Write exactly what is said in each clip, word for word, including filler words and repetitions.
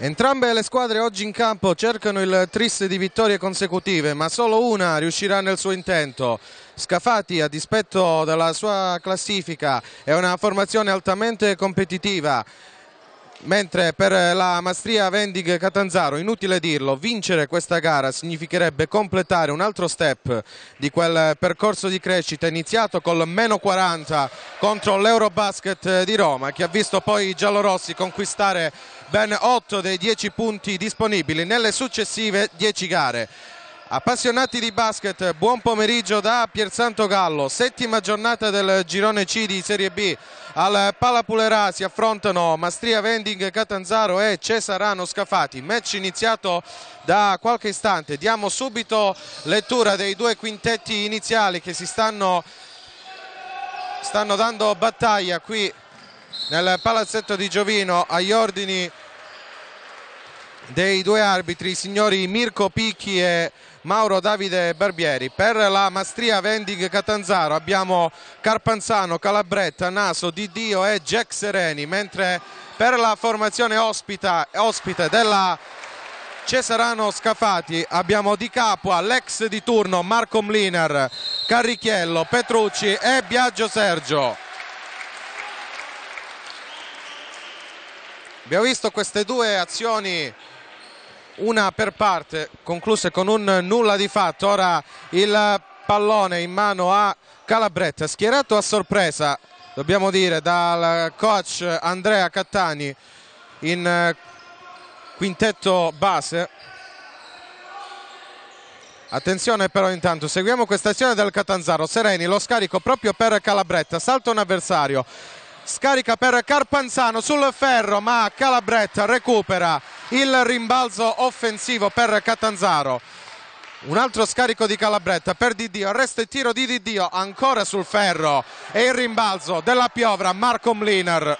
Entrambe le squadre oggi in campo cercano il tris di vittorie consecutive, ma solo una riuscirà nel suo intento. Scafati, a dispetto della sua classifica, è una formazione altamente competitiva, mentre per la Mastria Vending Catanzaro, inutile dirlo, vincere questa gara significherebbe completare un altro step di quel percorso di crescita iniziato col meno quaranta contro l'Eurobasket di Roma, che ha visto poi i giallorossi conquistare ben otto dei dieci punti disponibili nelle successive dieci gare. Appassionati di basket, buon pomeriggio da Piersanto Gallo. Settima giornata del girone C di Serie B. Al Palapulerà si affrontano Mastria Vending Catanzaro e Cesarano Scafati. Match iniziato da qualche istante. Diamo subito lettura dei due quintetti iniziali che si stanno, stanno dando battaglia qui nel palazzetto di Giovino agli ordini dei due arbitri, i signori Mirko Picchi e Mauro Davide Barbieri. Per la Mastria Vending Catanzaro abbiamo Carpanzano, Calabretta, Naso, Diddio e Jack Sereni, mentre per la formazione ospita, ospite della Cesarano Scafati abbiamo Di Capua, l'ex di turno Marco Mlinar, Carrichiello, Petrucci e Biagio Sergio. Abbiamo visto queste due azioni, una per parte, concluse con un nulla di fatto. Ora il pallone in mano a Calabretta, schierato a sorpresa, dobbiamo dire, dal coach Andrea Cattani in quintetto base. Attenzione però, intanto seguiamo questa azione del Catanzaro. Sereni, lo scarico proprio per Calabretta, salta un avversario, scarica per Carpanzano sul ferro, ma Calabretta recupera il rimbalzo offensivo per Catanzaro. Un altro scarico di Calabretta per Diddio, arresto e tiro di Diddio ancora sul ferro e il rimbalzo della piovra Marco Mlinar.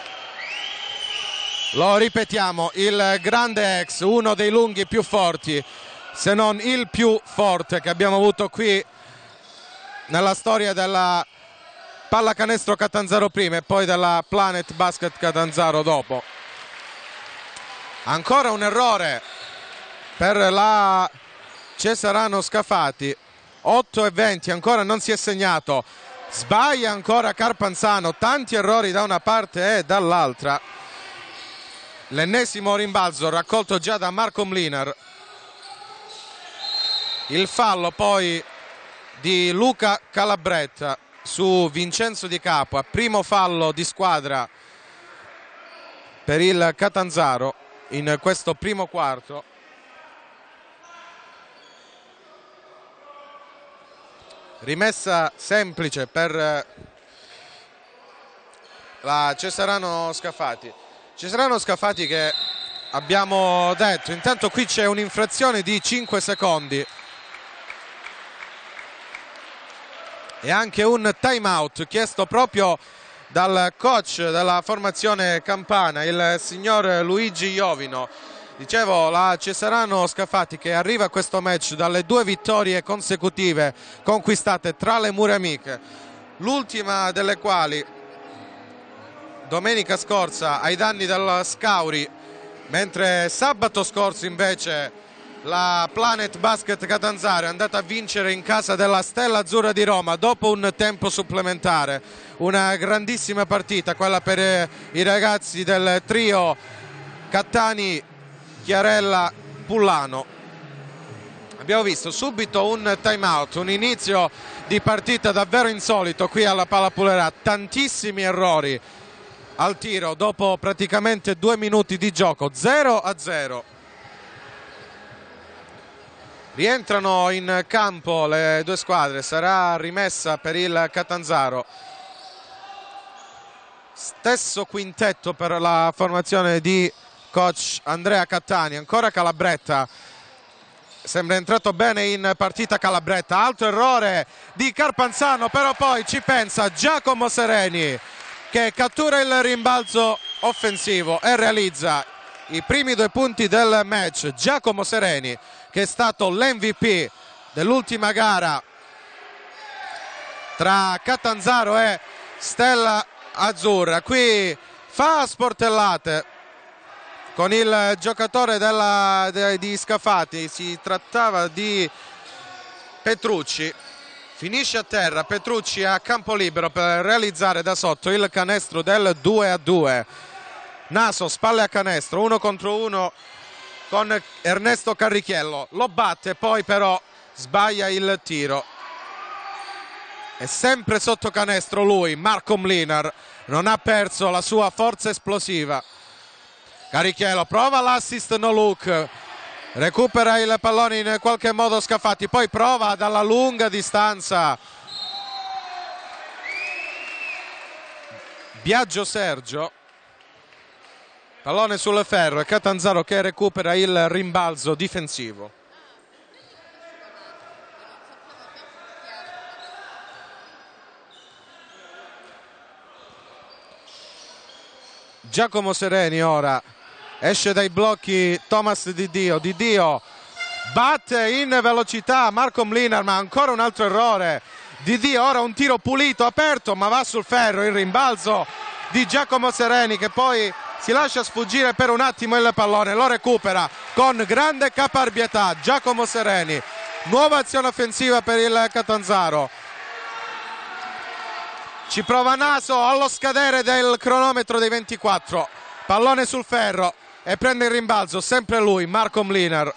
Lo ripetiamo, il grande ex, uno dei lunghi più forti, se non il più forte che abbiamo avuto qui nella storia della Pallacanestro Catanzaro prima e poi della Planet Basket Catanzaro dopo. Ancora un errore per la Cesarano Scafati, otto e venti, ancora non si è segnato, sbaglia ancora Carpanzano, tanti errori da una parte e dall'altra. L'ennesimo rimbalzo raccolto già da Marco Mlinar. Il fallo poi di Luca Calabretta su Vincenzo Di Capua, primo fallo di squadra per il Catanzaro in questo primo quarto. Rimessa semplice per la Cesarano Scafati. Cesarano Scafati che abbiamo detto, intanto qui c'è un'infrazione di cinque secondi e anche un time out chiesto proprio dal coach della formazione campana, il signor Luigi Iovino. Dicevo, la Cesarano Scafati che arriva a questo match dalle due vittorie consecutive conquistate tra le mura amiche, l'ultima delle quali domenica scorsa ai danni del Scauri, mentre sabato scorso invece la Planet Basket Catanzaro è andata a vincere in casa della Stella Azzurra di Roma dopo un tempo supplementare. Una grandissima partita quella per i ragazzi del trio Cattani, Chiarella, Pullano. Abbiamo visto subito un time out, un inizio di partita davvero insolito qui alla Palapulerà, tantissimi errori al tiro dopo praticamente due minuti di gioco, zero a zero. Rientrano in campo le due squadre, sarà rimessa per il Catanzaro. Stesso quintetto per la formazione di coach Andrea Cattani, ancora Calabretta, sembra entrato bene in partita Calabretta, alto errore di Carpanzano, però poi ci pensa Giacomo Sereni che cattura il rimbalzo offensivo e realizza i primi due punti del match. Giacomo Sereni, che è stato l'M V P dell'ultima gara tra Catanzaro e Stella Azzurra, qui fa sportellate con il giocatore della, de, di Scafati, si trattava di Petrucci. Finisce a terra Petrucci a campo libero per realizzare da sotto il canestro del due a due. Naso spalle a canestro, uno contro uno con Ernesto Carrichiello, lo batte, poi però sbaglia il tiro. È sempre sotto canestro lui, Marco Mlinar, non ha perso la sua forza esplosiva. Carrichiello prova l'assist no look, recupera il pallone in qualche modo Scafati, poi prova dalla lunga distanza Biagio Sergio, pallone sul ferro e Catanzaro che recupera il rimbalzo difensivo. Giacomo Sereni ora esce dai blocchi Thomas Di Dio, Di Dio batte in velocità Marco Mlinar, ma ancora un altro errore. Di Dio ora un tiro pulito, aperto, ma va sul ferro. Il rimbalzo di Giacomo Sereni che poi si lascia sfuggire per un attimo il pallone, lo recupera con grande caparbietà Giacomo Sereni. Nuova azione offensiva per il Catanzaro. Ci prova Naso allo scadere del cronometro dei ventiquattro, pallone sul ferro e prende il rimbalzo sempre lui, Marco Mlinar.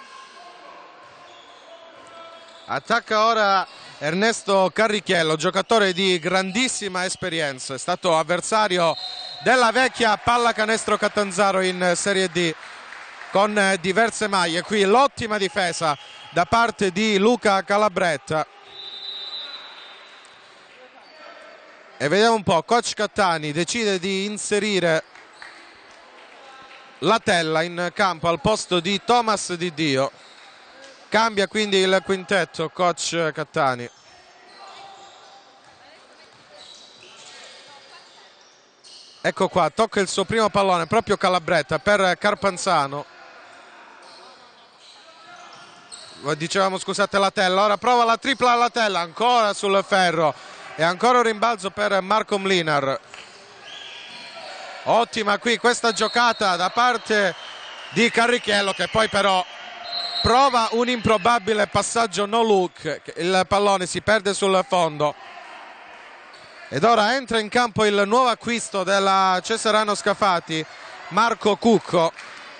Attacca ora Ernesto Carrichiello, giocatore di grandissima esperienza, è stato avversario della vecchia pallacanestro Catanzaro in Serie D con diverse maglie. Qui l'ottima difesa da parte di Luca Calabretta. E vediamo un po', coach Cattani decide di inserire Latella in campo al posto di Thomas Di Dio. Cambia quindi il quintetto coach Cattani. Ecco qua, tocca il suo primo pallone proprio Calabretta per Carpanzano. Dicevamo scusate Latella, ora prova la tripla Latella, ancora sul ferro. E ancora un rimbalzo per Marco Mlinar. Ottima qui questa giocata da parte di Carrichiello che poi però prova un improbabile passaggio no look. Il pallone si perde sul fondo. Ed ora entra in campo il nuovo acquisto della Cesarano Scafati, Marco Cucco.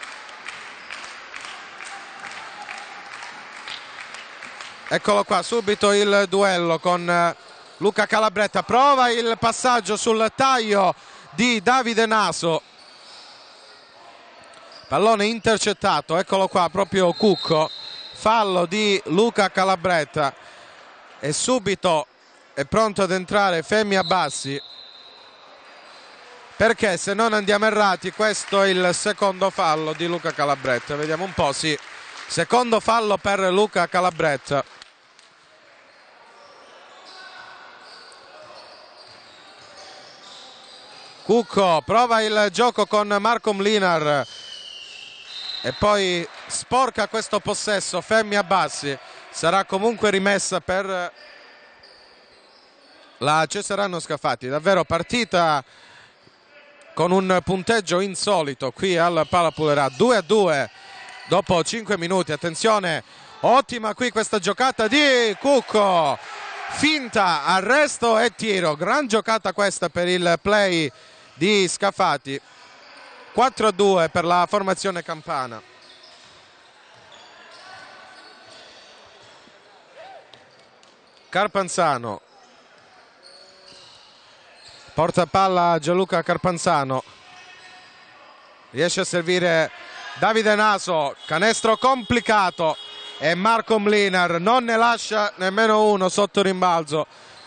Eccolo qua, subito il duello con Luca Calabretta, prova il passaggio sul taglio di Davide Naso, pallone intercettato, eccolo qua proprio Cucco, fallo di Luca Calabretta e subito è pronto ad entrare Femi Abbassi, perché se non andiamo errati questo è il secondo fallo di Luca Calabretta. Vediamo un po', sì, secondo fallo per Luca Calabretta. Cucco prova il gioco con Marco Mlinar e poi sporca questo possesso Femi Abbassi. Sarà comunque rimessa per la Cesarano Scafati. Davvero partita con un punteggio insolito qui al Palapulerà, due a due dopo cinque minuti. Attenzione, ottima qui questa giocata di Cucco, finta, arresto e tiro. Gran giocata questa per il play di Scafati. Quattro a due per la formazione campana. Carpanzano porta palla a Gianluca Carpanzano, riesce a servire Davide Naso, canestro complicato e Marco Mlinar non ne lascia nemmeno uno sotto rimbalzo.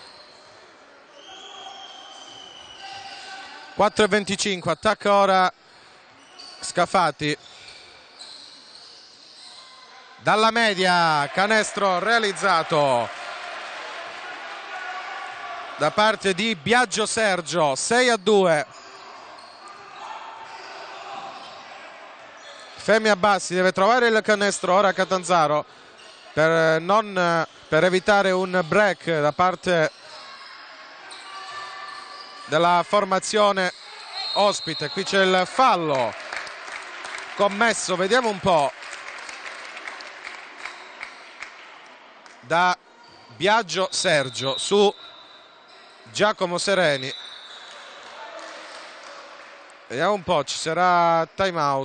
quattro e venticinque, attacca ora Scafati dalla media, canestro realizzato da parte di Biagio Sergio, sei a due. Femi Abbassi deve trovare il canestro ora Catanzaro per, non, per evitare un break da parte della formazione ospite. Qui c'è il fallo commesso, vediamo un po', da Biagio Sergio su Giacomo Sereni. Vediamo un po', ci sarà time out.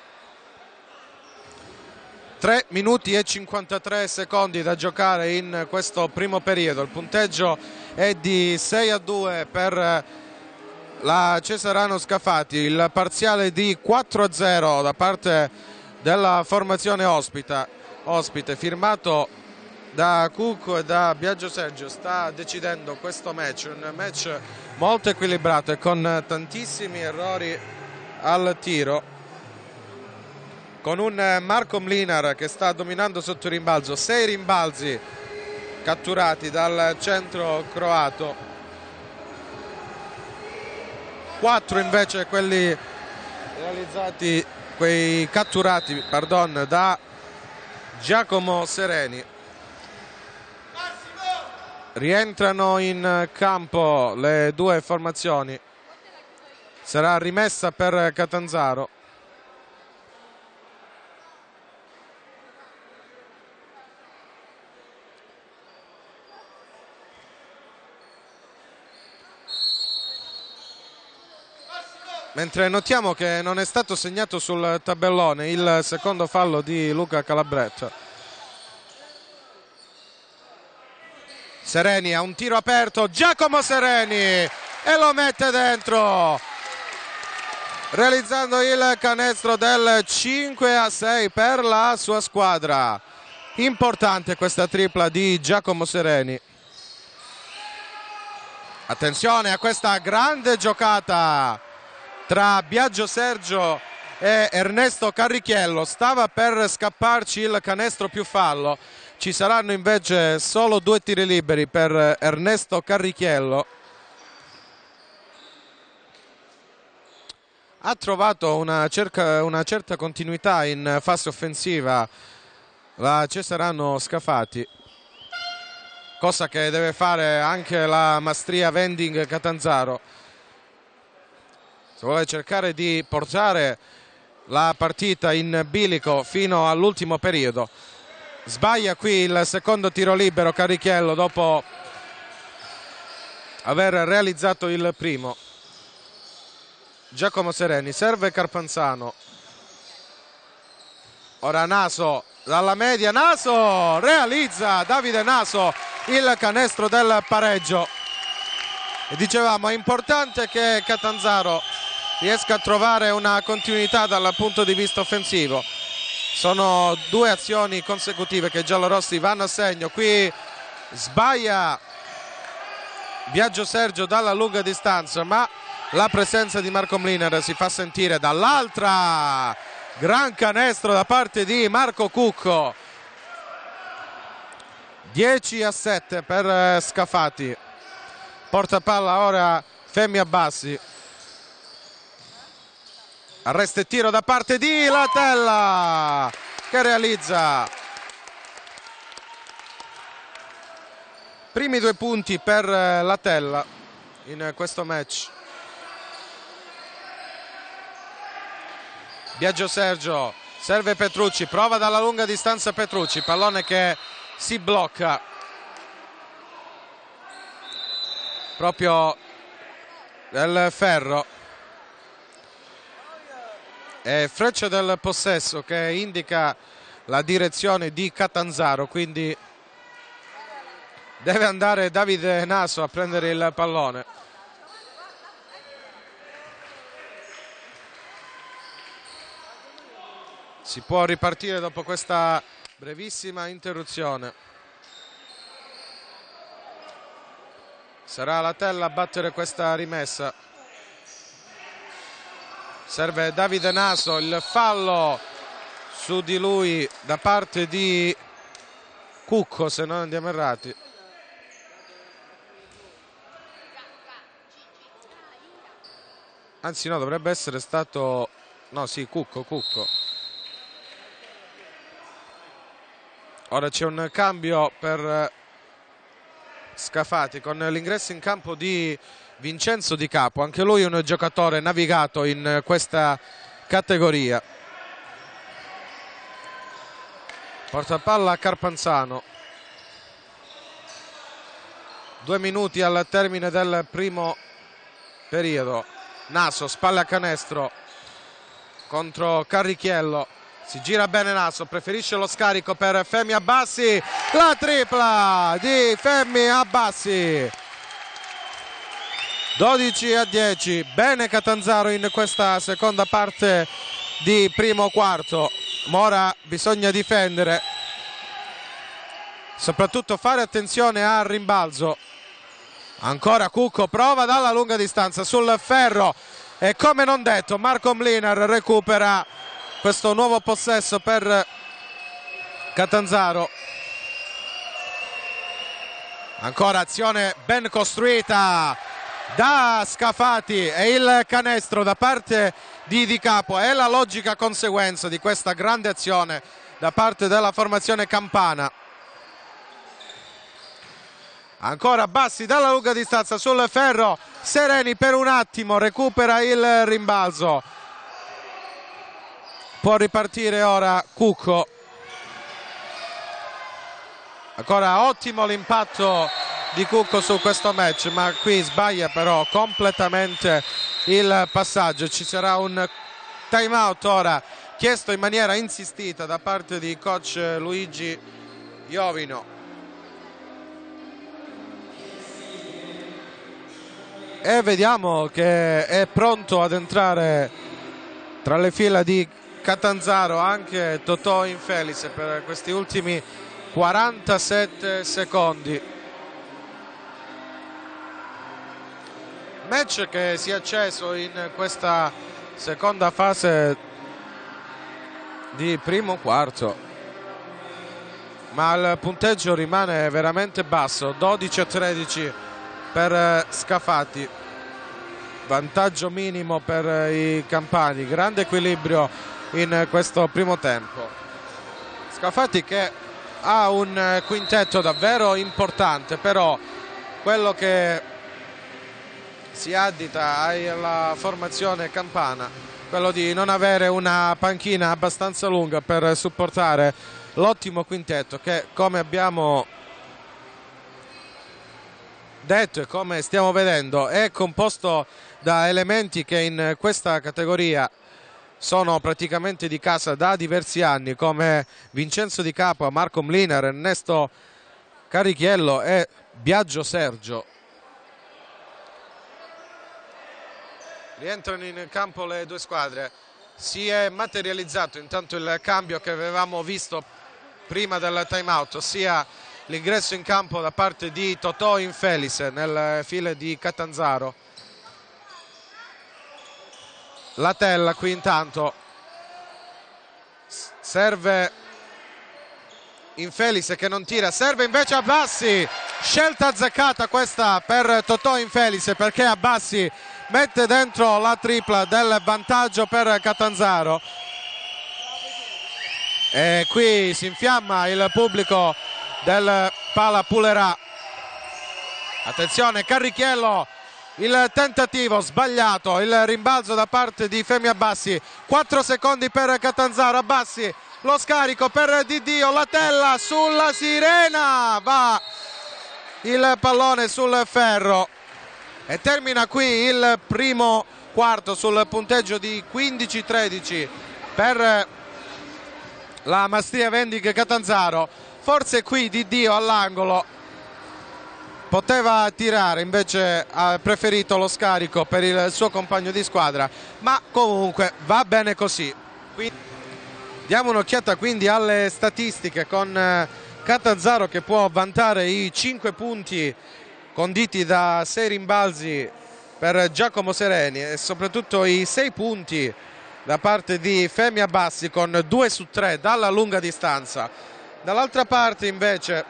tre minuti e cinquantatré secondi da giocare in questo primo periodo. Il punteggio è di sei a due per la Cesarano Scafati, il parziale di quattro a zero da parte della formazione ospita, ospite, firmato da Cucco e da Biagio Sergio. Sta decidendo questo match, un match molto equilibrato e con tantissimi errori al tiro, con un Marko Mlinar che sta dominando sotto il rimbalzo, sei rimbalzi catturati dal centro croato, quattro invece quelli realizzati, quei catturati, pardon, da Giacomo Sereni. Rientrano in campo le due formazioni, sarà rimessa per Catanzaro. Mentre notiamo che non è stato segnato sul tabellone il secondo fallo di Luca Calabretto. Sereni ha un tiro aperto, Giacomo Sereni, e lo mette dentro, realizzando il canestro del cinque a sei per la sua squadra. Importante questa tripla di Giacomo Sereni. Attenzione a questa grande giocata tra Biagio Sergio e Ernesto Carrichiello. Stava per scapparci il canestro più fallo. Ci saranno invece solo due tiri liberi per Ernesto Carrichiello. Ha trovato una, cerca, una certa continuità in fase offensiva la Cesarano Scafati, cosa che deve fare anche la Mastria Vending Catanzaro se vuole cercare di portare la partita in bilico fino all'ultimo periodo. Sbaglia qui il secondo tiro libero Carrichiello dopo aver realizzato il primo. Giacomo Sereni, serve Carpanzano, ora Naso dalla media, Naso realizza, Davide Naso, il canestro del pareggio. E dicevamo, è importante che Catanzaro riesca a trovare una continuità dal punto di vista offensivo. Sono due azioni consecutive che i giallorossi vanno a segno. Qui sbaglia Biagio Sergio dalla lunga distanza, ma la presenza di Marko Mlinar si fa sentire dall'altra. Gran canestro da parte di Marco Cucco. dieci a sette per Scafati. Porta palla ora Femi Abbassi. Arresto e tiro da parte di Latella, che realizza primi due punti per Latella in questo match. Biagio Sergio, serve Petrucci, prova dalla lunga distanza Petrucci, pallone che si blocca proprio del ferro. È freccia del possesso che indica la direzione di Catanzaro, quindi deve andare Davide Naso a prendere il pallone. Si può ripartire dopo questa brevissima interruzione. Sarà Latella a battere questa rimessa. Serve Davide Naso, il fallo su di lui da parte di Cucco, se non andiamo errati. Anzi no, dovrebbe essere stato... no, sì, Cucco, Cucco. Ora c'è un cambio per Scafati con l'ingresso in campo di Vincenzo Di Capo, anche lui un giocatore navigato in questa categoria. Porta palla a Carpanzano. Due minuti al termine del primo periodo. Naso, spalle a canestro contro Carrichiello. Si gira bene Naso, preferisce lo scarico per Femi Abbassi. La tripla di Femi Abbassi. dodici a dieci. Bene Catanzaro in questa seconda parte di primo quarto. Ora bisogna difendere, soprattutto fare attenzione al rimbalzo. Ancora Cucco, prova dalla lunga distanza sul ferro e, come non detto, Marco Mlinar recupera questo nuovo possesso per Catanzaro. Ancora azione ben costruita da Scafati e il canestro da parte di Di Capo è la logica conseguenza di questa grande azione da parte della formazione campana. Ancora Bassi dalla lunga distanza sul ferro. Sereni per un attimo recupera il rimbalzo. Può ripartire ora Cucco. Ancora ottimo l'impatto di Cucco su questo match, ma qui sbaglia però completamente il passaggio. Ci sarà un time out ora chiesto in maniera insistita da parte di coach Luigi Iovino. E vediamo che è pronto ad entrare tra le fila di Catanzaro anche Totò Infelice per questi ultimi quarantasette secondi. Match che si è acceso in questa seconda fase di primo quarto, ma il punteggio rimane veramente basso, dodici a tredici per Scafati, vantaggio minimo per i campani, grande equilibrio in questo primo tempo. Scafati che ha un quintetto davvero importante, però quello che si addita alla formazione campana, quello di non avere una panchina abbastanza lunga per supportare l'ottimo quintetto che, come abbiamo detto e come stiamo vedendo, è composto da elementi che in questa categoria sono praticamente di casa da diversi anni, come Vincenzo Di Capo, Marco Mlinar, Ernesto Carrichiello e Biagio Sergio. Rientrano in campo le due squadre. Si è materializzato intanto il cambio che avevamo visto prima del time out, ossia l'ingresso in campo da parte di Totò Infelice nelle file di Catanzaro. Latella qui intanto serve Infelice che non tira, serve invece Abbassi, scelta azzeccata questa per Totò Infelice perché Abbassi mette dentro la tripla del vantaggio per Catanzaro. E qui si infiamma il pubblico del Pala Pulerà. Attenzione Carrichiello, il tentativo sbagliato, il rimbalzo da parte di Femi Abbassi. Quattro secondi per Catanzaro. Abbassi, lo scarico per Diddio, Latella sulla sirena, va il pallone sul ferro e termina qui il primo quarto sul punteggio di quindici a tredici per la Mastria Vendiche Catanzaro. Forse qui Diddio all'angolo poteva tirare, invece ha preferito lo scarico per il suo compagno di squadra, ma comunque va bene così. Quindi diamo un'occhiata quindi alle statistiche con Catanzaro che può vantare i cinque punti conditi da sei rimbalzi per Giacomo Sereni e soprattutto i sei punti da parte di Femi Abbassi con due su tre dalla lunga distanza. Dall'altra parte invece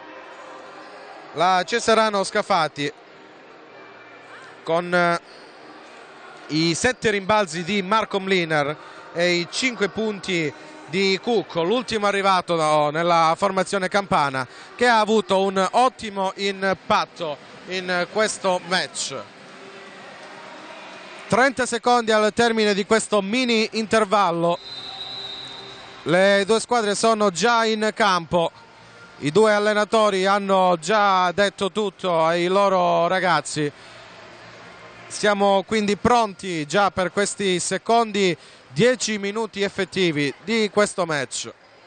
la Cesarano Scafati con i sette rimbalzi di Marco Mlinar e i cinque punti di Cucco, l'ultimo arrivato no, nella formazione campana, che ha avuto un ottimo impatto in questo match. trenta secondi al termine di questo mini intervallo. Le due squadre sono già in campo, i due allenatori hanno già detto tutto ai loro ragazzi. Siamo quindi pronti già per questi secondi dieci minuti effettivi di questo match.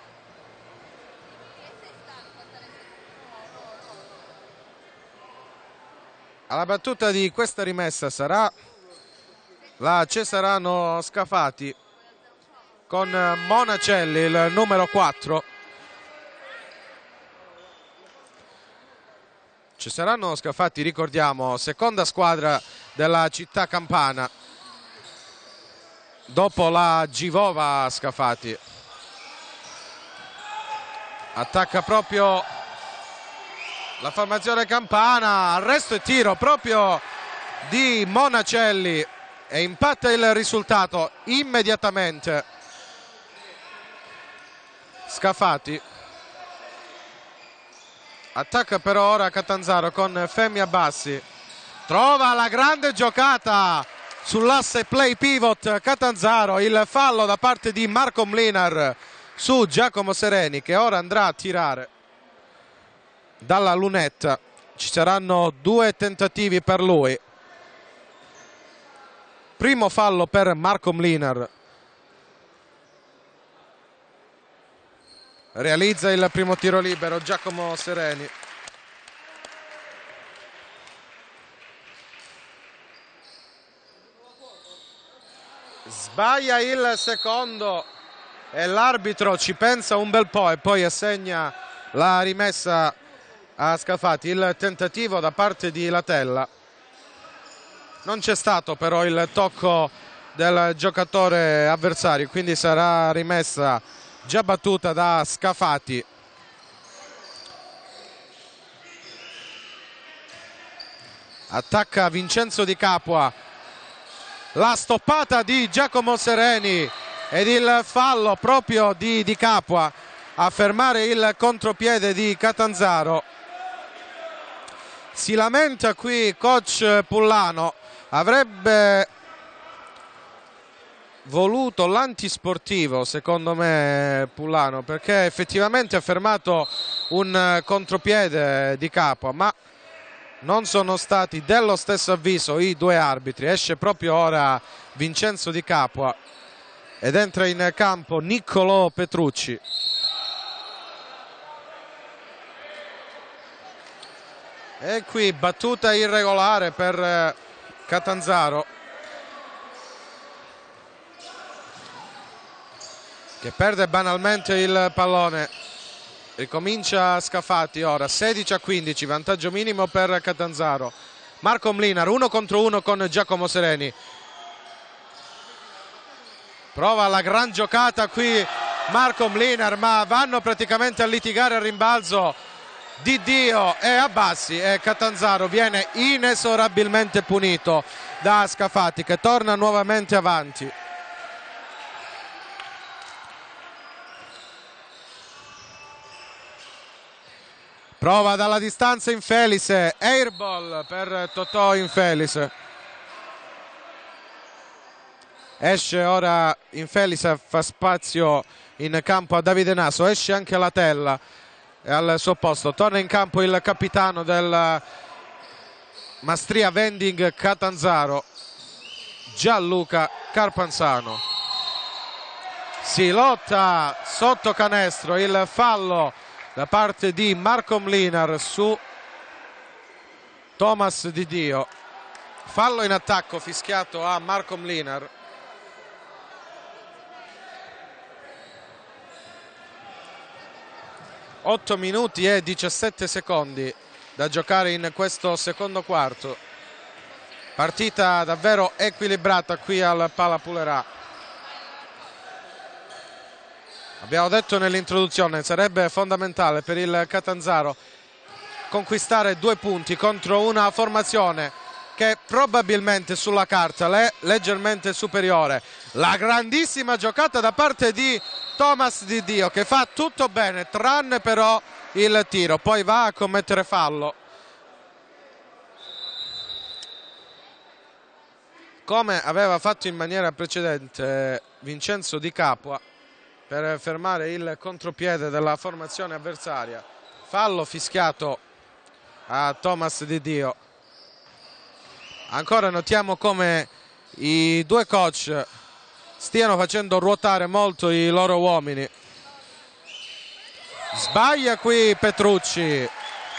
Alla battuta di questa rimessa sarà la Cesarano Scafati con Monacelli, il numero quattro. Cesarano Scafati, ricordiamo, seconda squadra della città campana dopo la Givova Scafati. Attacca proprio la formazione campana, arresto e tiro proprio di Monacelli e impatta il risultato immediatamente. Scafati attacca però ora Catanzaro con Femi Abbassi, trova la grande giocata sull'asse play pivot Catanzaro, il fallo da parte di Marco Mlinar su Giacomo Sereni che ora andrà a tirare dalla lunetta. Ci saranno due tentativi per lui. Primo fallo per Marco Mlinar, realizza il primo tiro libero Giacomo Sereni. Sbaglia il secondo e l'arbitro ci pensa un bel po' e poi assegna la rimessa a Scafati. Il tentativo da parte di Latella, non c'è stato però il tocco del giocatore avversario, quindi sarà rimessa già battuta da Scafati. Attacca Vincenzo Di Capua, la stoppata di Giacomo Sereni ed il fallo proprio di Di Capua a fermare il contropiede di Catanzaro. Si lamenta qui coach Pullano, avrebbe voluto l'antisportivo secondo me Pullano, perché effettivamente ha fermato un contropiede Di Capua, ma non sono stati dello stesso avviso i due arbitri. Esce proprio ora Vincenzo Di Capua ed entra in campo Niccolò Petrucci. E qui battuta irregolare per Catanzaro, che perde banalmente il pallone. Ricomincia Scafati ora, sedici a quindici, vantaggio minimo per Catanzaro. Marco Mlinar uno contro uno con Giacomo Sereni, prova la gran giocata qui Marco Mlinar, ma vanno praticamente a litigare al rimbalzo Di Dio e Abbassi e Catanzaro viene inesorabilmente punito da Scafati che torna nuovamente avanti. Prova dalla distanza Infelice, airball per Totò Infelice. Esce ora Infelice, fa spazio in campo a Davide Naso, esce anche Latella e al suo posto torna in campo il capitano del Mastria Vending Catanzaro, Gianluca Carpanzano. Si lotta sotto canestro, il fallo da parte di Marco Mlinar su Thomas Di Dio. Fallo in attacco fischiato a Marco Mlinar. otto minuti e diciassette secondi da giocare in questo secondo quarto. Partita davvero equilibrata qui al Palapulerà. Abbiamo detto nell'introduzione, sarebbe fondamentale per il Catanzaro conquistare due punti contro una formazione che probabilmente sulla carta è leggermente superiore. La grandissima giocata da parte di Thomas Di Dio che fa tutto bene tranne però il tiro, poi va a commettere fallo. Come aveva fatto in maniera precedente Vincenzo Di Capua. per fermare il contropiede della formazione avversaria. Fallo fischiato a Thomas Di Dio. Ancora notiamo come i due coach stiano facendo ruotare molto i loro uomini. Sbaglia qui Petrucci.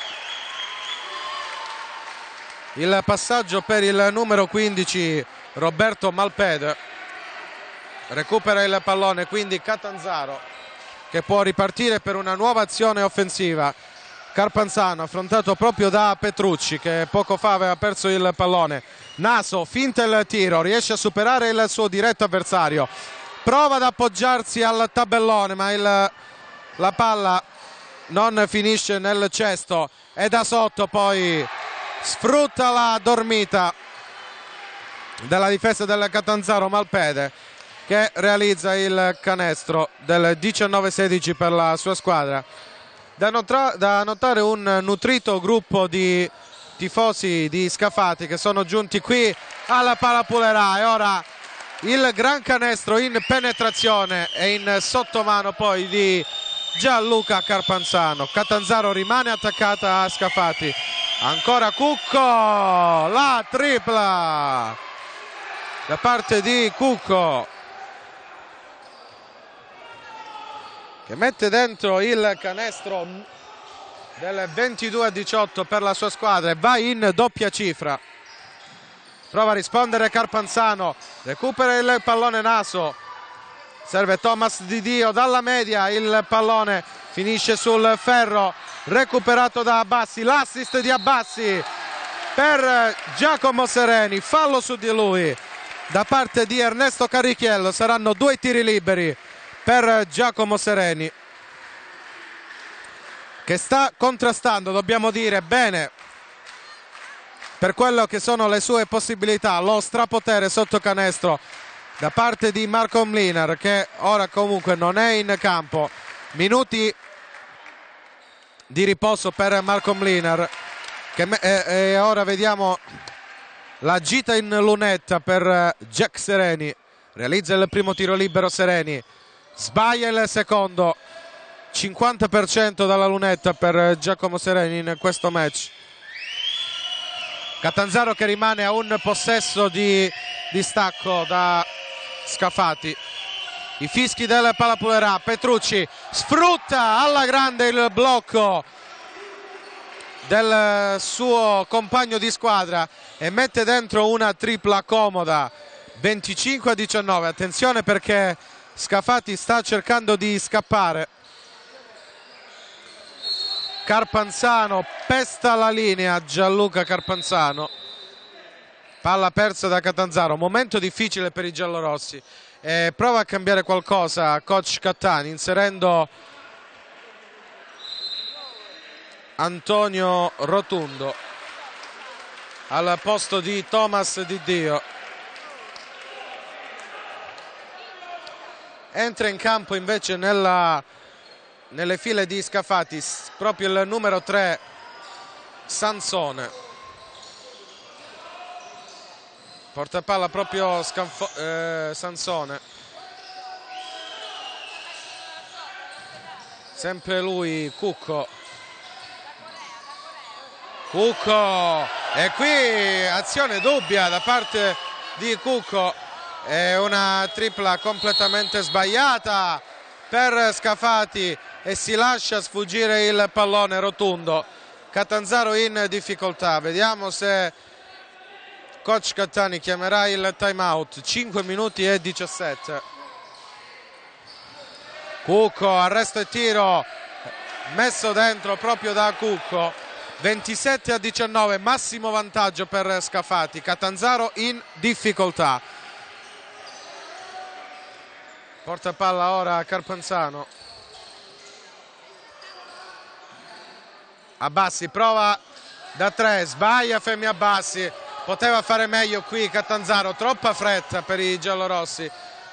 Il passaggio per il numero quindici Roberto Malpede. Recupera il pallone quindi Catanzaro, che può ripartire per una nuova azione offensiva. Carpanzano affrontato proprio da Petrucci, che poco fa aveva perso il pallone. Naso finta il tiro, riesce a superare il suo diretto avversario, prova ad appoggiarsi al tabellone ma il, la palla non finisce nel cesto e da sotto poi sfrutta la dormita della difesa del Catanzaro Malpede, che realizza il canestro del diciannove sedici per la sua squadra. Da, notra- da notare un nutrito gruppo di tifosi di Scafati che sono giunti qui alla Palapulerà, e ora il gran canestro in penetrazione e in sottomano poi di Gianluca Carpanzano. Catanzaro rimane attaccata a Scafati. Ancora Cucco, la tripla da parte di Cucco, che mette dentro il canestro del ventidue a diciotto per la sua squadra e va in doppia cifra. Prova a rispondere Carpanzano, recupera il pallone Naso, serve Thomas Di Dio dalla media, il pallone finisce sul ferro, recuperato da Abbassi, l'assist di Abbassi per Giacomo Sereni, fallo su di lui da parte di Ernesto Carrichiello. Saranno due tiri liberi per Giacomo Sereni, che sta contrastando, dobbiamo dire, bene per quello che sono le sue possibilità, lo strapotere sotto canestro da parte di Marco Mlinar, che ora comunque non è in campo. Minuti di riposo per Marco Mlinar, che e, e ora vediamo la gita in lunetta per Jack Sereni. Realizza il primo tiro libero Sereni, sbaglia il secondo. Cinquanta per cento dalla lunetta per Giacomo Sereni in questo match. Catanzaro che rimane a un possesso di distacco da Scafati. I fischi del Palapulerà. Petrucci sfrutta alla grande il blocco del suo compagno di squadra e mette dentro una tripla comoda. Venticinque a diciannove. Attenzione perché Scafati sta cercando di scappare. Carpanzano pesta la linea, Gianluca Carpanzano. Palla persa da Catanzaro, momento difficile per i giallorossi. Eh, prova a cambiare qualcosa coach Cattani, inserendo Antonio Rotundo al posto di Thomas Di Dio. Entra in campo invece nella, nelle file di Scafati proprio il numero tre Sansone. Porta palla proprio Scanfo, eh, Sansone. Sempre lui Cucco. Cucco, e qui azione dubbia da parte di Cucco, è una tripla completamente sbagliata per Scafati e si lascia sfuggire il pallone Rotundo. Catanzaro in difficoltà, vediamo se coach Cattani chiamerà il time out. Cinque minuti e diciassette. Cucco, arresto e tiro messo dentro proprio da Cucco. ventisette a diciannove, massimo vantaggio per Scafati. Catanzaro in difficoltà. Porta palla ora Carpanzano. Abbassi prova da tre, sbaglia Femi Abbassi. Poteva fare meglio qui Catanzaro, troppa fretta per i giallorossi.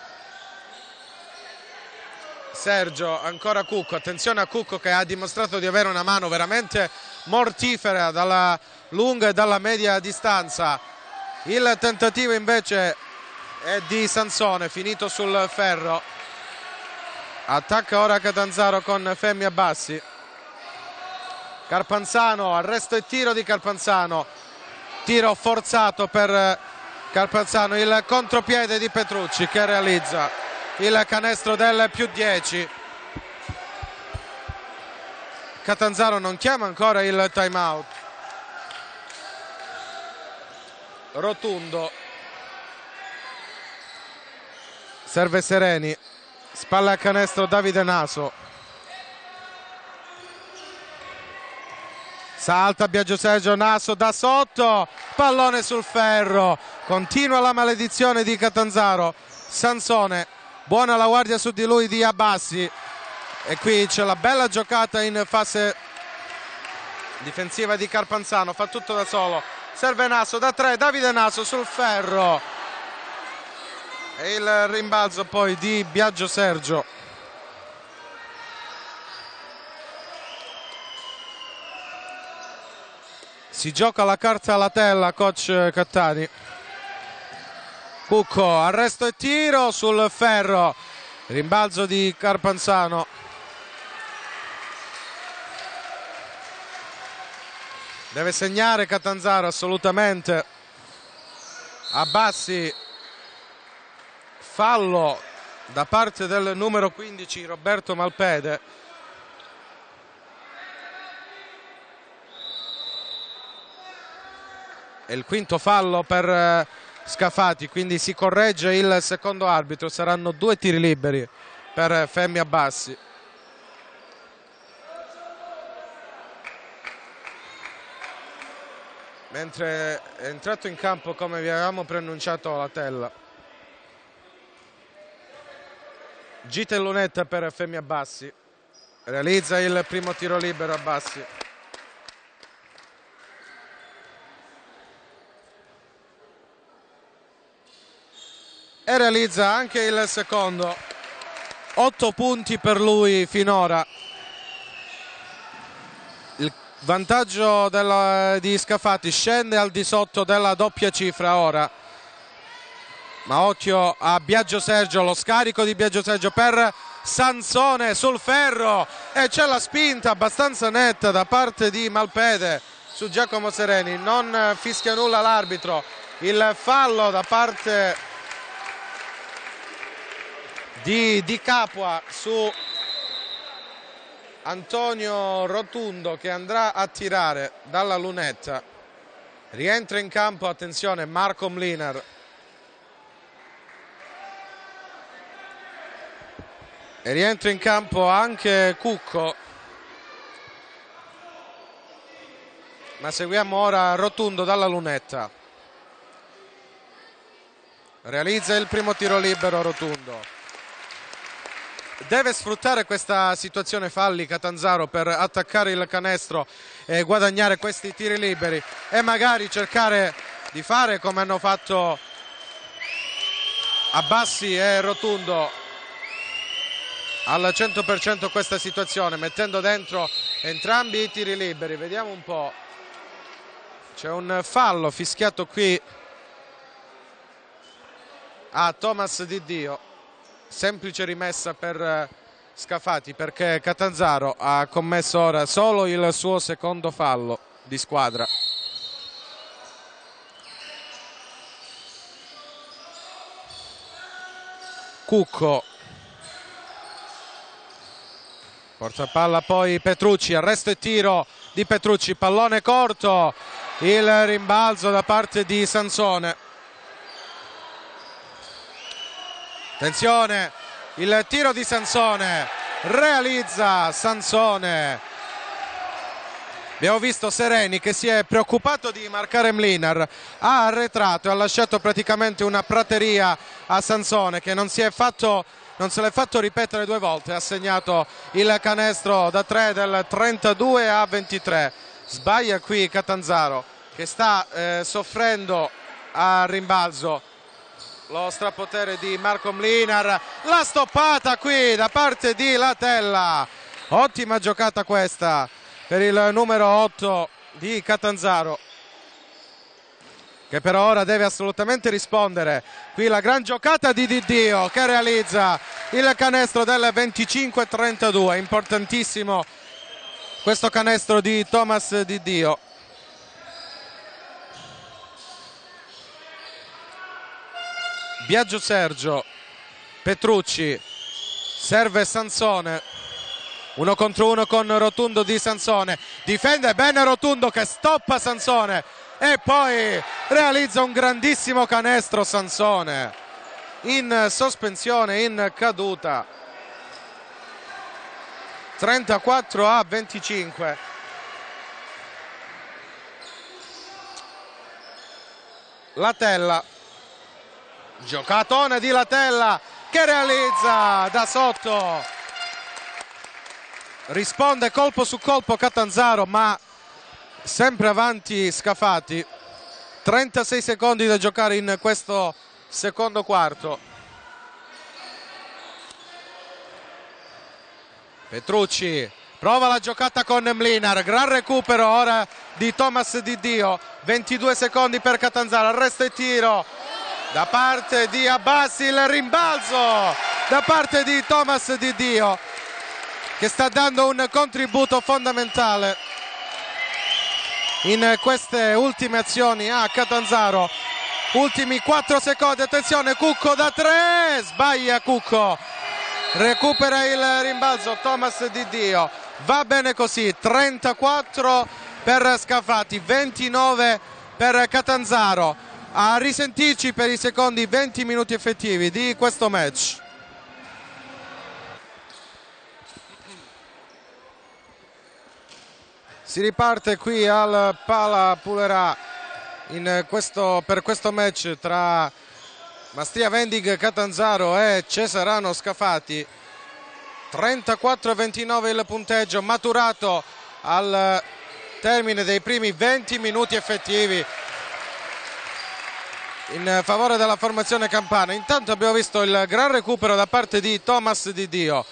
Sergio, ancora Cucco, attenzione a Cucco che ha dimostrato di avere una mano veramente mortifera dalla lunga e dalla media distanza. Il tentativo invece è di Sansone, finito sul ferro. Attacca ora Catanzaro con Femmi Abbassi. Carpanzano, arresto e tiro di Carpanzano, tiro forzato per Carpanzano, il contropiede di Petrucci che realizza il canestro del più dieci. Catanzaro non chiama ancora il time out. Rotundo serve Sereni, spalla a canestro Davide Naso. Salta Biagio Sergio, Naso da sotto, pallone sul ferro, continua la maledizione di Catanzaro. Sansone, buona la guardia su di lui di Abbassi, e qui c'è la bella giocata in fase difensiva di Carpanzano, fa tutto da solo, serve Naso da tre, Davide Naso sul ferro e il rimbalzo poi di Biagio Sergio. Si gioca la carta alla tella coach Cattani. Cucco, arresto e tiro sul ferro, rimbalzo di Carpanzano. Deve segnare Catanzaro assolutamente. Abbassi, fallo da parte del numero quindici Roberto Malpede. È il quinto fallo per Scafati, quindi si corregge il secondo arbitro, saranno due tiri liberi per Femmi Abbassi. Mentre è entrato in campo, come vi avevamo preannunciato, la tella. Gita e lunetta per Femmi Abbassi, realizza il primo tiro libero Abbassi. E realizza anche il secondo. Otto punti per lui finora. Il vantaggio della, di Scafati scende al di sotto della doppia cifra ora. Ma occhio a Biagio Sergio, lo scarico di Biagio Sergio per Sansone sul ferro. E c'è la spinta abbastanza netta da parte di Malpede su Giacomo Sereni. Non fischia nulla l'arbitro. Il fallo da parte Di, di Capua su Antonio Rotundo, che andrà a tirare dalla lunetta. Rientra in campo, attenzione, Marco Mlinar. E rientra in campo anche Cucco. Ma seguiamo ora Rotundo dalla lunetta. Realizza il primo tiro libero Rotundo. Deve sfruttare questa situazione falli Catanzaro per attaccare il canestro e guadagnare questi tiri liberi e magari cercare di fare come hanno fatto Abbassi e Rotundo al cento per cento questa situazione, mettendo dentro entrambi i tiri liberi. Vediamo un po', c'è un fallo fischiato qui a Thomas Di Dio. Semplice rimessa per Scafati, perché Catanzaro ha commesso ora solo il suo secondo fallo di squadra. Cucco porta palla poi Petrucci, arresto e tiro di Petrucci, pallone corto, il rimbalzo da parte di Sansone. Attenzione, il tiro di Sansone, realizza Sansone. Abbiamo visto Sereni che si è preoccupato di marcare Mlinar, ha arretrato e ha lasciato praticamente una prateria a Sansone, che non si è fatto, non se l'è fatto ripetere due volte, ha segnato il canestro da tre del trentadue a ventitré. Sbaglia qui Catanzaro, che sta eh, soffrendo a rimbalzo lo strapotere di Marco Mlinar. La stoppata qui da parte di Latella, ottima giocata questa per il numero otto di Catanzaro, che per ora deve assolutamente rispondere. Qui la gran giocata di Diddio che realizza il canestro del venticinque trentadue, importantissimo questo canestro di Thomas Diddio. Biagio Sergio, Petrucci, serve Sansone, uno contro uno con Rotundo di Sansone, difende bene Rotundo che stoppa Sansone e poi realizza un grandissimo canestro Sansone in sospensione, in caduta. trentaquattro a venticinque. Latella, giocatone di Latella che realizza da sotto, risponde colpo su colpo Catanzaro, ma sempre avanti Scafati. trentasei secondi da giocare in questo secondo quarto. Petrucci prova la giocata con Mlinar, gran recupero ora di Thomas Diddio, ventidue secondi per Catanzaro, arresto e tiro da parte di Abbassi, il rimbalzo da parte di Thomas Diddio che sta dando un contributo fondamentale in queste ultime azioni a Catanzaro. Ultimi quattro secondi, attenzione, Cucco da tre, sbaglia Cucco, recupera il rimbalzo Thomas Diddio, va bene così. Trentaquattro per Scafati, ventinove per Catanzaro. A risentirci per i secondi venti minuti effettivi di questo match. Si riparte qui al Pala Pulerà in questo, per questo match tra Mastria Vendig Catanzaro e Cesarano Scafati. trentaquattro a ventinove il punteggio maturato al termine dei primi venti minuti effettivi in favore della formazione campana. Intanto abbiamo visto il gran recupero da parte di Thomas Diddio.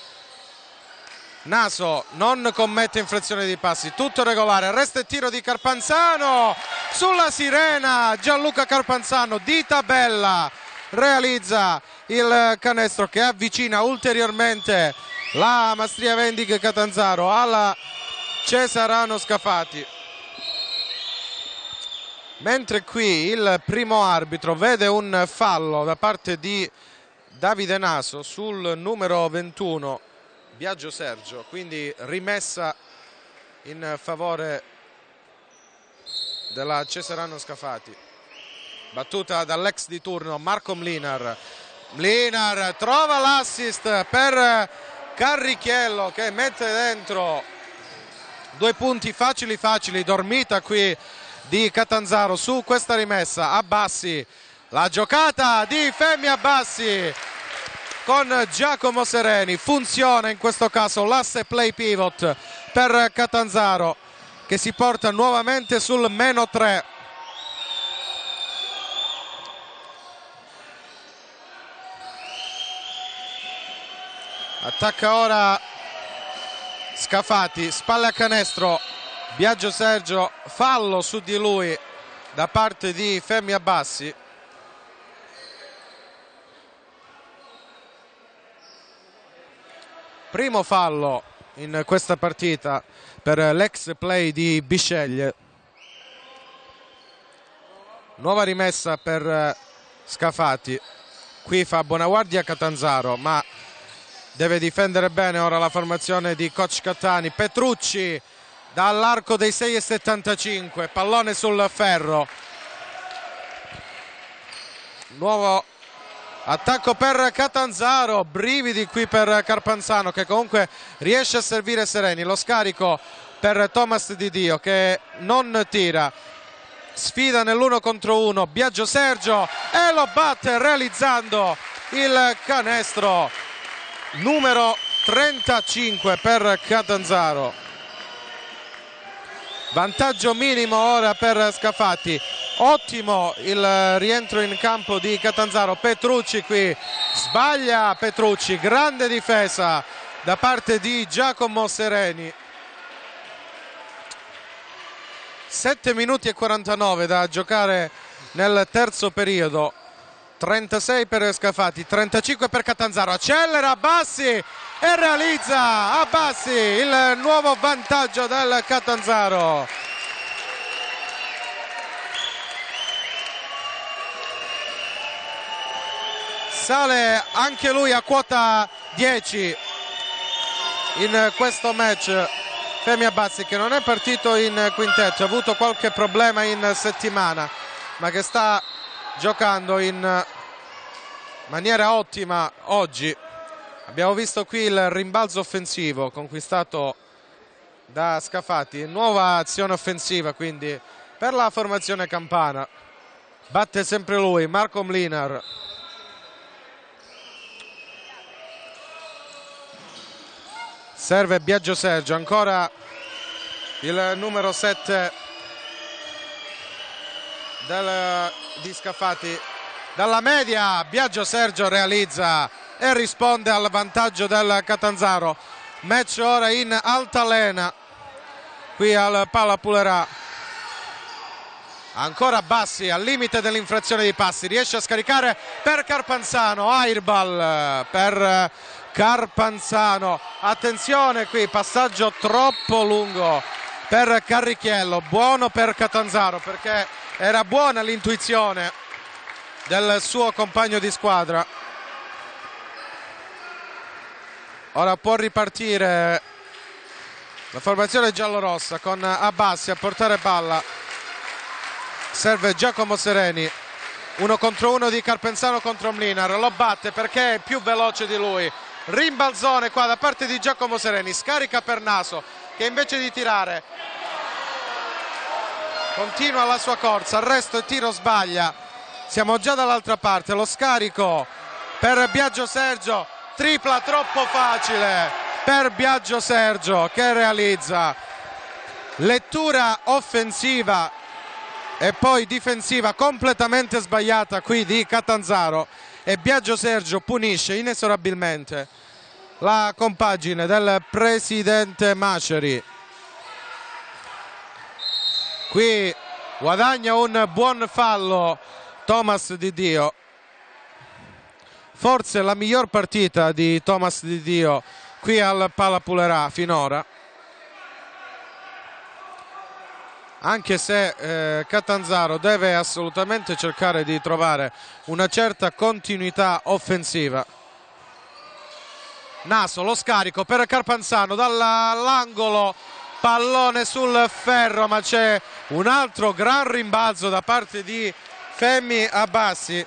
Naso non commette infrazione di passi, tutto regolare, resta il tiro di Carpanzano sulla sirena. Gianluca Carpanzano di tabella realizza il canestro che avvicina ulteriormente la Mastria Vendig Catanzaro alla Cesarano Scafati. Mentre qui il primo arbitro vede un fallo da parte di Davide Naso sul numero ventuno Biagio Sergio, quindi rimessa in favore della Cesarano Scafati. Battuta dall'ex di turno Marco Mlinar. Mlinar trova l'assist per Carrichiello che mette dentro due punti facili facili. Dormita qui di Catanzaro su questa rimessa. Abbassi, la giocata di Femi Abbassi con Giacomo Sereni, funziona in questo caso l'asse play pivot per Catanzaro che si porta nuovamente sul meno tre. Attacca ora Scafati, spalle a canestro, Biagio Sergio, fallo su di lui da parte di Femi Abbassi. Primo fallo in questa partita per l'ex play di Bisceglie. Nuova rimessa per Scafati. Qui fa buona guardia Catanzaro, ma deve difendere bene ora la formazione di coach Cattani. Petrucci dall'arco dei sei e settantacinque, pallone sul ferro. Nuovo attacco per Catanzaro, brividi qui per Carpanzano che comunque riesce a servire Sereni. Lo scarico per Thomas Diddio che non tira, sfida nell'uno contro uno Biagio Sergio e lo batte realizzando il canestro numero trentacinque per Catanzaro. Vantaggio minimo ora per Scafati. Ottimo il rientro in campo di Catanzaro. Petrucci qui sbaglia, Petrucci, grande difesa da parte di Giacomo Sereni. sette minuti e quarantanove da giocare nel terzo periodo. trentasei per Scafati, trentacinque per Catanzaro, accelera Abbassi e realizza Abbassi il nuovo vantaggio del Catanzaro. Sale anche lui a quota dieci in questo match Femi Abbassi, che non è partito in quintetto, ha avuto qualche problema in settimana, ma che sta giocando in maniera ottima oggi. Abbiamo visto qui il rimbalzo offensivo conquistato da Scafati, nuova azione offensiva quindi per la formazione campana. Batte sempre lui, Marco Mlinar. Serve Biagio Sergio, ancora il numero sette del, di Scafati. Dalla media Biagio Sergio realizza e risponde al vantaggio del Catanzaro. Match ora in altalena qui al Pala Pulerà. Ancora Bassi al limite dell'infrazione di passi, riesce a scaricare per Carpanzano, airball per Carpanzano. Attenzione qui, passaggio troppo lungo per Carrichiello, buono per Catanzaro perché era buona l'intuizione del suo compagno di squadra. Ora può ripartire la formazione giallorossa con Abbassi a portare palla. Serve Giacomo Sereni, uno contro uno di Carpenzano contro Mlinar, lo batte perché è più veloce di lui. Rimbalzone qua da parte di Giacomo Sereni, scarica per Naso che invece di tirare continua la sua corsa, arresto e tiro sbaglia. Siamo già dall'altra parte, lo scarico per Biagio Sergio, tripla troppo facile per Biagio Sergio che realizza. Lettura offensiva e poi difensiva completamente sbagliata qui di Catanzaro e Biagio Sergio punisce inesorabilmente la compagine del presidente Maceri. Qui guadagna un buon fallo Thomas Di Dio, forse la miglior partita di Thomas Di Dio qui al Pala Pulerà finora, anche se eh, Catanzaro deve assolutamente cercare di trovare una certa continuità offensiva. Naso, lo scarico per Carpanzano dall'angolo, pallone sul ferro, ma c'è un altro gran rimbalzo da parte di Femi Abbassi,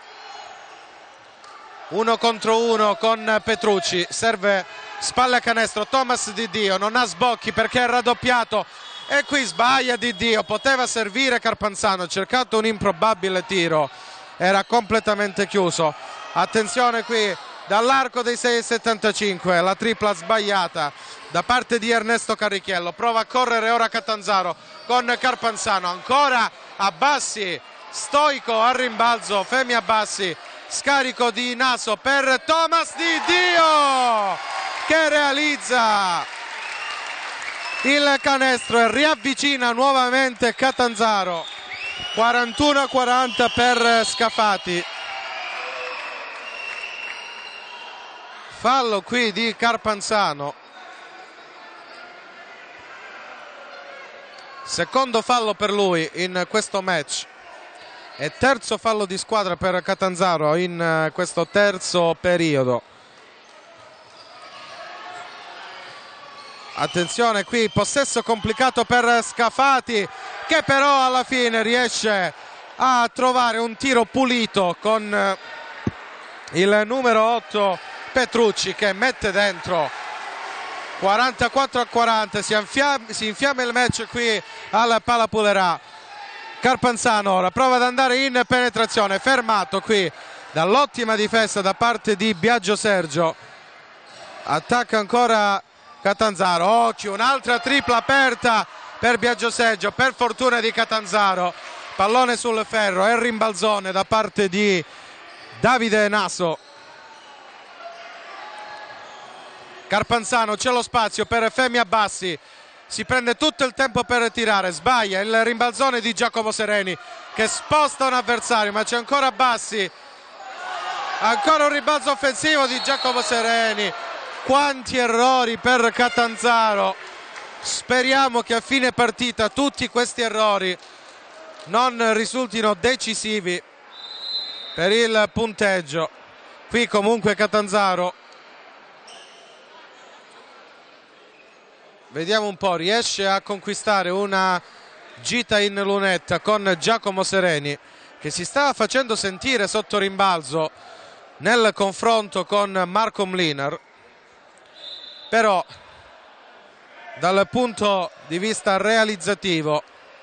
uno contro uno con Petrucci. Serve spalle a canestro Thomas Di Dio, non ha sbocchi perché è raddoppiato e qui sbaglia Di Dio. Poteva servire Carpanzano, ha cercato un improbabile tiro, era completamente chiuso. Attenzione qui dall'arco dei sei e settantacinque, la tripla sbagliata da parte di Ernesto Carrichiello. Prova a correre ora Catanzaro con Carpanzano, ancora Abbassi, stoico al rimbalzo Femi Abbassi, scarico di Naso per Thomas Di Dio che realizza il canestro e riavvicina nuovamente Catanzaro. quarantuno a quaranta per Scafati. Fallo qui di Carpanzano, secondo fallo per lui in questo match e terzo fallo di squadra per Catanzaro in questo terzo periodo. Attenzione qui, possesso complicato per Scafati che però alla fine riesce a trovare un tiro pulito con il numero otto Petrucci che mette dentro. quarantaquattro a quaranta, si infiamma, si infiamma il match qui al Pala Pulerà. Carpanzano ora prova ad andare in penetrazione, fermato qui dall'ottima difesa da parte di Biagio Sergio. Attacca ancora Catanzaro, occhio, un'altra tripla aperta per Biagio Sergio, per fortuna di Catanzaro. Pallone sul ferro e rimbalzone da parte di Davide Naso. Carpanzano, c'è lo spazio per Femi Abbassi, si prende tutto il tempo per tirare, sbaglia il rimbalzone di Giacomo Sereni che sposta un avversario, ma c'è ancora Bassi, ancora un rimbalzo offensivo di Giacomo Sereni. Quanti errori per Catanzaro, speriamo che a fine partita tutti questi errori non risultino decisivi per il punteggio. Qui comunque Catanzaro, vediamo un po', riesce a conquistare una gita in lunetta con Giacomo Sereni che si stava facendo sentire sotto rimbalzo nel confronto con Marco Mlinar, però dal punto di vista realizzativo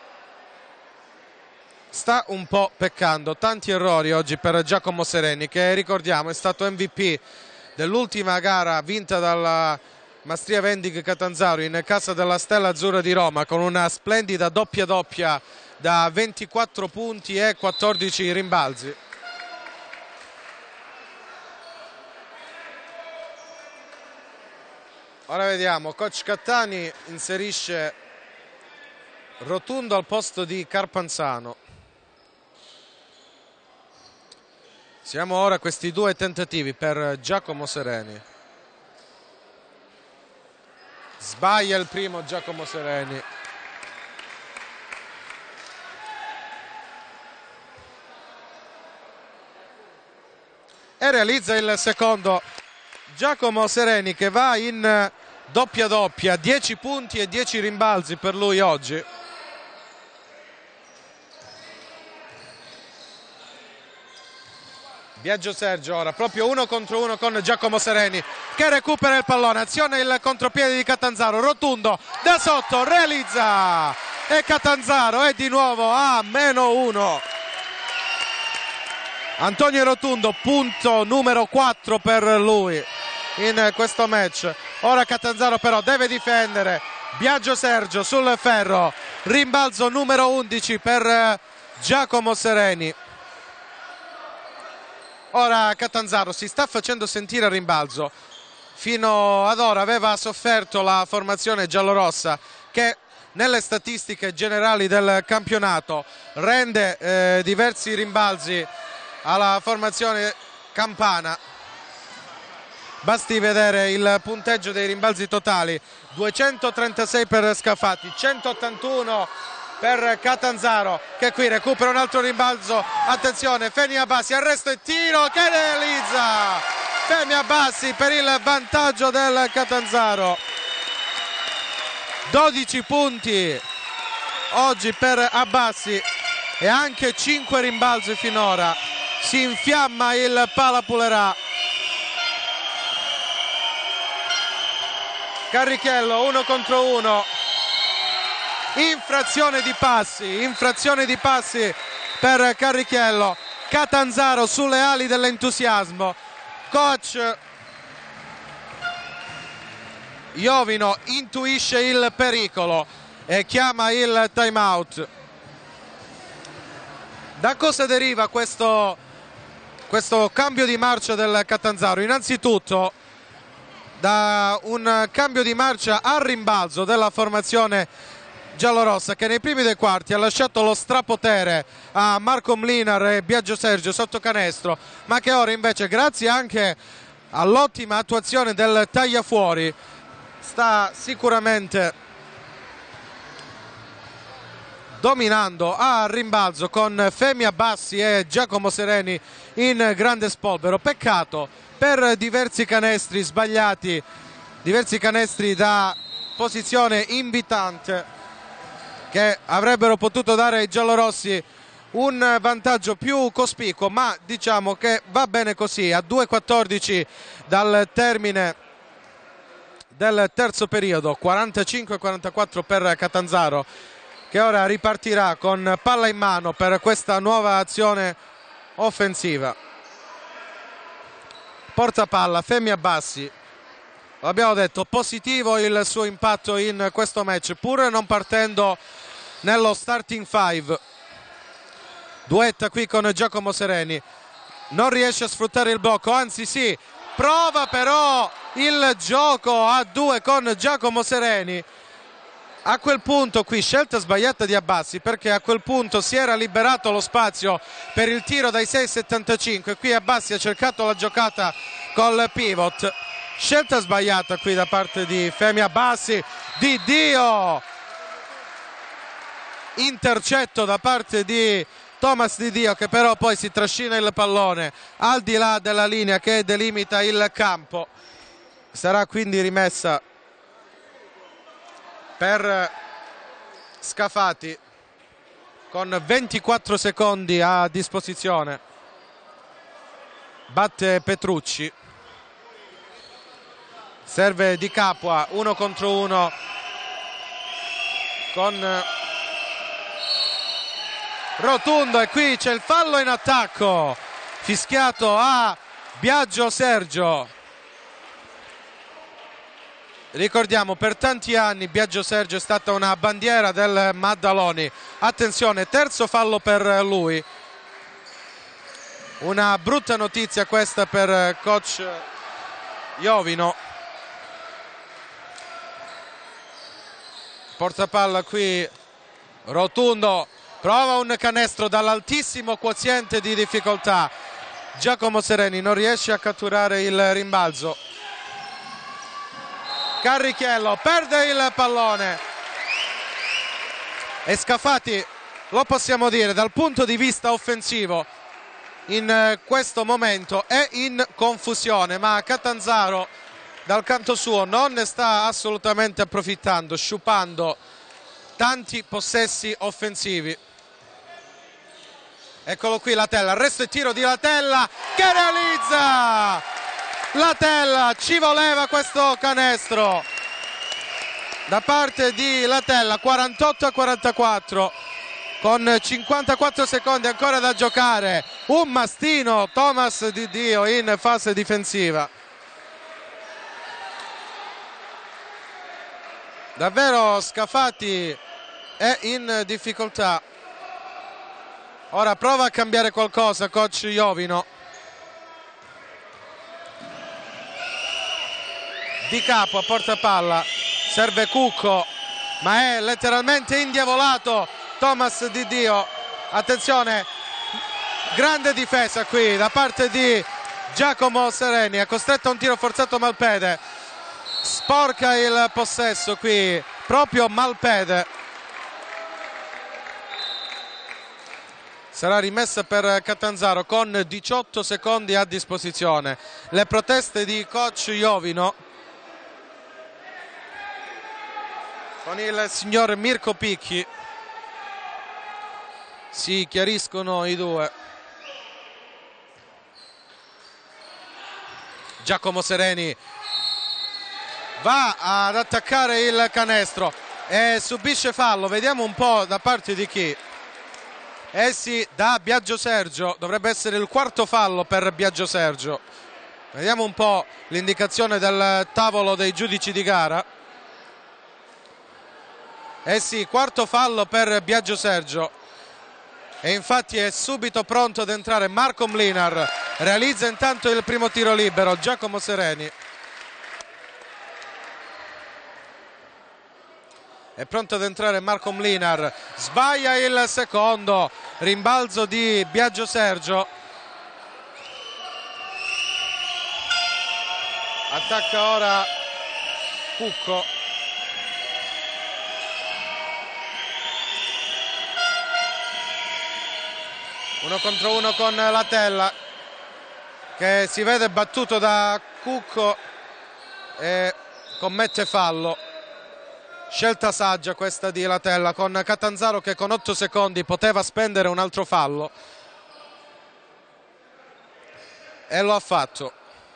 sta un po' peccando. Tanti errori oggi per Giacomo Sereni che, ricordiamo, è stato M V P dell'ultima gara vinta dalla Mastria Vendig Catanzaro in casa della Stella Azzurra di Roma con una splendida doppia doppia da ventiquattro punti e quattordici rimbalzi. Ora vediamo, coach Cattani inserisce Rotundo al posto di Carpanzano. Siamo ora a questi due tentativi per Giacomo Sereni. Sbaglia il primo Giacomo Sereni. E realizza il secondo Giacomo Sereni, che va in doppia doppia, dieci punti e dieci rimbalzi per lui oggi. Biagio Sergio ora proprio uno contro uno con Giacomo Sereni che recupera il pallone, azione il contropiede di Catanzaro, Rotundo da sotto realizza e Catanzaro è di nuovo a meno uno. Antonio Rotundo, punto numero quattro per lui in questo match. Ora Catanzaro però deve difendere, Biagio Sergio sul ferro, rimbalzo numero undici per Giacomo Sereni. Ora Catanzaro si sta facendo sentire a rimbalzo. Fino ad ora aveva sofferto la formazione giallorossa che nelle statistiche generali del campionato rende eh, diversi rimbalzi alla formazione campana. Basti vedere il punteggio dei rimbalzi totali: duecentotrentasei per Scafati, centottantuno per Catanzaro, che qui recupera un altro rimbalzo. Attenzione, Femi Abbasi, arresto e tiro che realizza Femi Abbasi per il vantaggio del Catanzaro. dodici punti oggi per Abbasi e anche cinque rimbalzi finora. Si infiamma il Palapulerà. Carrichello uno contro uno, infrazione di passi, infrazione di passi per Carrichello. Catanzaro sulle ali dell'entusiasmo. Coach Iovino intuisce il pericolo e chiama il time out. Da cosa deriva questo, questo cambio di marcia del Catanzaro? Innanzitutto da un cambio di marcia al rimbalzo della formazione giallorossa, che nei primi due quarti ha lasciato lo strapotere a Marco Mlinar e Biagio Sergio sotto canestro, ma che ora invece, grazie anche all'ottima attuazione del tagliafuori, sta sicuramente dominando a rimbalzo con Femi Abbasi e Giacomo Sereni in grande spolvero. Peccato per diversi canestri sbagliati, diversi canestri da posizione invitante che avrebbero potuto dare ai giallorossi un vantaggio più cospicuo, ma diciamo che va bene così. A due quattordici dal termine del terzo periodo, quarantacinque a quarantaquattro per Catanzaro, che ora ripartirà con palla in mano per questa nuova azione offensiva. Porta palla Femi Abbasi, l'abbiamo detto, positivo il suo impatto in questo match, pur non partendo nello starting five. Duetta qui con Giacomo Sereni, non riesce a sfruttare il blocco, anzi sì, prova però il gioco a due con Giacomo Sereni, A quel punto qui scelta sbagliata di Abbasi, perché a quel punto si era liberato lo spazio per il tiro dai sei virgola settantacinque. Qui Abbasi ha cercato la giocata col pivot, scelta sbagliata qui da parte di Femi Abbasi. Di Dio, intercetto da parte di Thomas Di Dio, che però poi si trascina il pallone al di là della linea che delimita il campo. Sarà quindi rimessa per Scafati con ventiquattro secondi a disposizione. Batte Petrucci, serve Di Capua, uno contro uno con Rotundo, e qui c'è il fallo in attacco fischiato a Biagio Sergio. Ricordiamo, per tanti anni Biagio Sergio è stata una bandiera del Maddaloni. Attenzione, terzo fallo per lui. Una brutta notizia questa per coach Iovino. Portapalla qui Rotundo, prova un canestro dall'altissimo quoziente di difficoltà. Giacomo Sereni non riesce a catturare il rimbalzo. Carricchiello perde il pallone e Scafati, lo possiamo dire, dal punto di vista offensivo in questo momento è in confusione, ma Catanzaro dal canto suo non ne sta assolutamente approfittando, sciupando tanti possessi offensivi. Eccolo qui Latella, arresto e tiro di Latella che realizza! Latella, ci voleva questo canestro da parte di Latella. Quarantotto a quarantaquattro con cinquantaquattro secondi ancora da giocare. Un mastino Thomas Di Dio in fase difensiva. Davvero Scafati è in difficoltà. Ora prova a cambiare qualcosa coach Iovino. Di Capo a portapalla, serve Cucco, ma è letteralmente indiavolato Thomas Di Dio. Attenzione, grande difesa qui da parte di Giacomo Sereni, è costretto a un tiro forzato Malpede, sporca il possesso qui proprio Malpede. Sarà rimessa per Catanzaro con diciotto secondi a disposizione. Le proteste di coach Iovino con il signor Mirko Picchi, si chiariscono i due. Giacomo Sereni va ad attaccare il canestro e subisce fallo. Vediamo un po' da parte di chi. Eh sì, da Biagio Sergio, dovrebbe essere il quarto fallo per Biagio Sergio. Vediamo un po' l'indicazione del tavolo dei giudici di gara. Eh sì, quarto fallo per Biagio Sergio, e infatti è subito pronto ad entrare Marco Mlinar. Realizza intanto il primo tiro libero Giacomo Sereni. È pronto ad entrare Marco Mlinar, sbaglia il secondo, rimbalzo di Biagio Sergio. Attacca ora Cucco. Uno contro uno con Latella, che si vede battuto da Cucco e commette fallo. Scelta saggia questa di Latella, con Catanzaro che con otto secondi poteva spendere un altro fallo e lo ha fatto.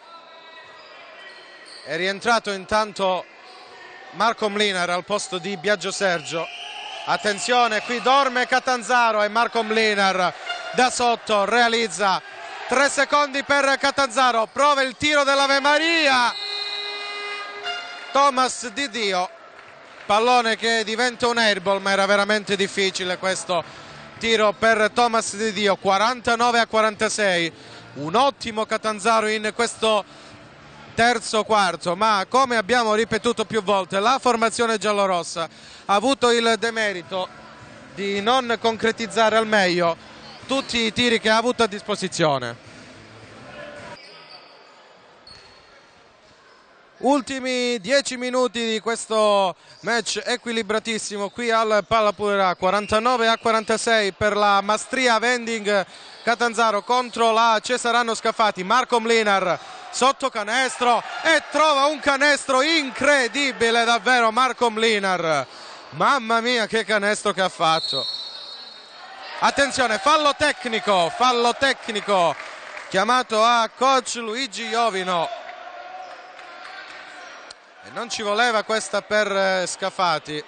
È rientrato intanto Marco Mlinar al posto di Biagio Sergio. Attenzione, qui dorme Catanzaro e Marco Mlinar da sotto realizza. Tre secondi per Catanzaro, prova il tiro dell'Ave Maria. Thomas Di Dio, pallone che diventa un airball, ma era veramente difficile questo tiro per Thomas Di Dio. Quarantanove a quarantasei, un ottimo Catanzaro in questo terzo quarto, ma come abbiamo ripetuto più volte la formazione giallorossa ha avuto il demerito di non concretizzare al meglio tutti i tiri che ha avuto a disposizione. Ultimi dieci minuti di questo match equilibratissimo qui al Pallapurera, quarantanove a quarantasei per la Mastria Vending Catanzaro contro la Cesarano Scafati. Marco Mlinar sotto canestro e trova un canestro incredibile davvero Marco Mlinar, mamma mia che canestro che ha fatto. Attenzione, fallo tecnico, fallo tecnico chiamato a coach Luigi Iovino. E non ci voleva questa per Scafati.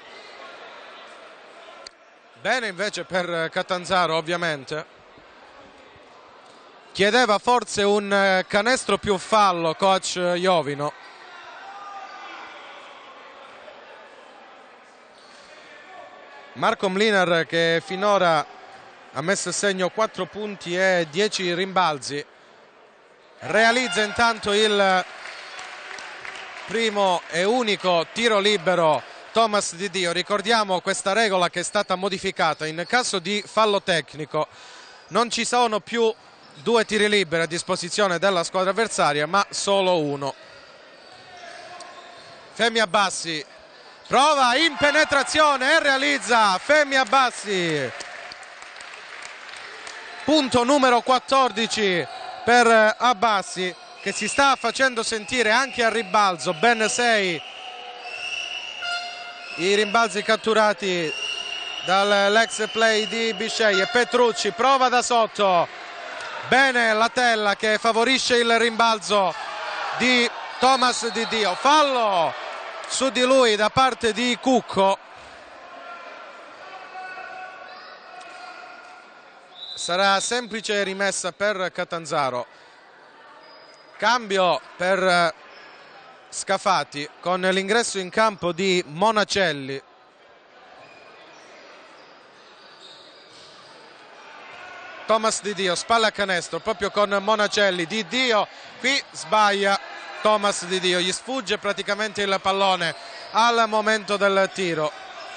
Bene invece per Catanzaro, ovviamente. Chiedeva forse un canestro più fallo coach Iovino. Marco Mlinar, che finora ha messo a segno quattro punti e dieci rimbalzi, realizza intanto il primo e unico tiro libero Thomas Di Dio. Ricordiamo questa regola che è stata modificata: in caso di fallo tecnico non ci sono più due tiri liberi a disposizione della squadra avversaria, ma solo uno. Femi Abbassi prova in penetrazione e realizza. Femi Abbassi, punto numero quattordici per Abbassi, che si sta facendo sentire anche al ribalzo. Ben sei i rimbalzi catturati dall'ex play di Bisceglie. Petrucci prova da sotto, bene Latella che favorisce il rimbalzo di Thomas Di Dio. Fallo su di lui da parte di Cucco. Sarà semplice rimessa per Catanzaro. Cambio per Scafati con l'ingresso in campo di Monacelli. Thomas Di Dio, spalle a canestro proprio con Monacelli. Di Dio qui sbaglia Thomas Di Dio, gli sfugge praticamente il pallone al momento del tiro.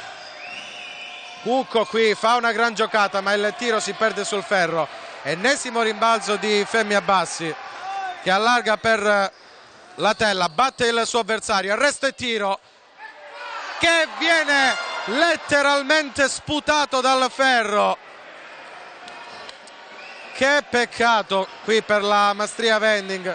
Cucco qui fa una gran giocata, ma il tiro si perde sul ferro. Ennesimo rimbalzo di Femi Abbassi, che allarga per Latella, batte il suo avversario, arresto e tiro che viene letteralmente sputato dal ferro. Che peccato qui per la Mastria Vending.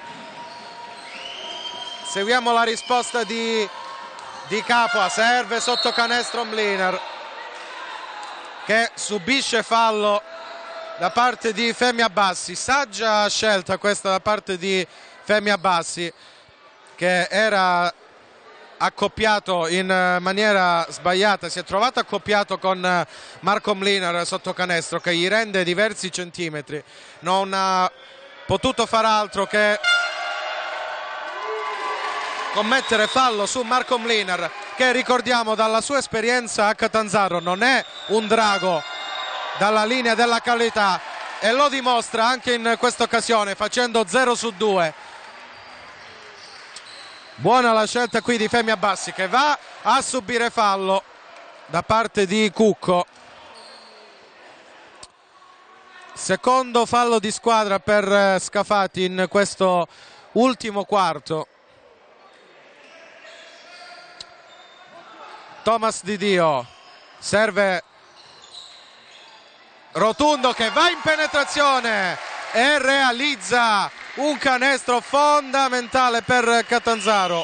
Seguiamo la risposta di, di Capua. Serve sotto canestro Mlinar, che subisce fallo da parte di Femi Abbassi. Saggia scelta questa da parte di Femi Abbassi, che era accoppiato in maniera sbagliata, si è trovato accoppiato con Marco Mlinar sotto canestro, che gli rende diversi centimetri. Non ha potuto far altro che commettere fallo su Marco Mlinar, che ricordiamo dalla sua esperienza a Catanzaro non è un drago dalla linea della qualità, e lo dimostra anche in questa occasione facendo zero su due. Buona la scelta qui di Femi Abbassi, che va a subire fallo da parte di Cucco. Secondo fallo di squadra per Scafati in questo ultimo quarto. Thomas Di Dio serve rotondo, che va in penetrazione e realizza un canestro fondamentale per Catanzaro.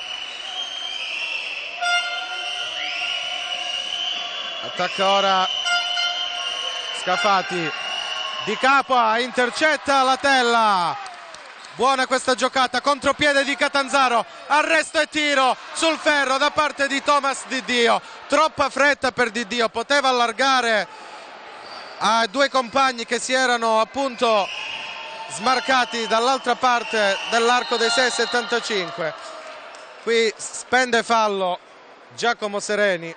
Attacca ora Scafati. Di Capua intercetta Latella. Buona questa giocata, contropiede di Catanzaro, arresto e tiro sul ferro da parte di Thomas Di Dio. Troppa fretta per Di Dio, poteva allargare a due compagni che si erano appunto smarcati dall'altra parte dell'arco dei sei virgola settantacinque. Qui spende fallo Giacomo Sereni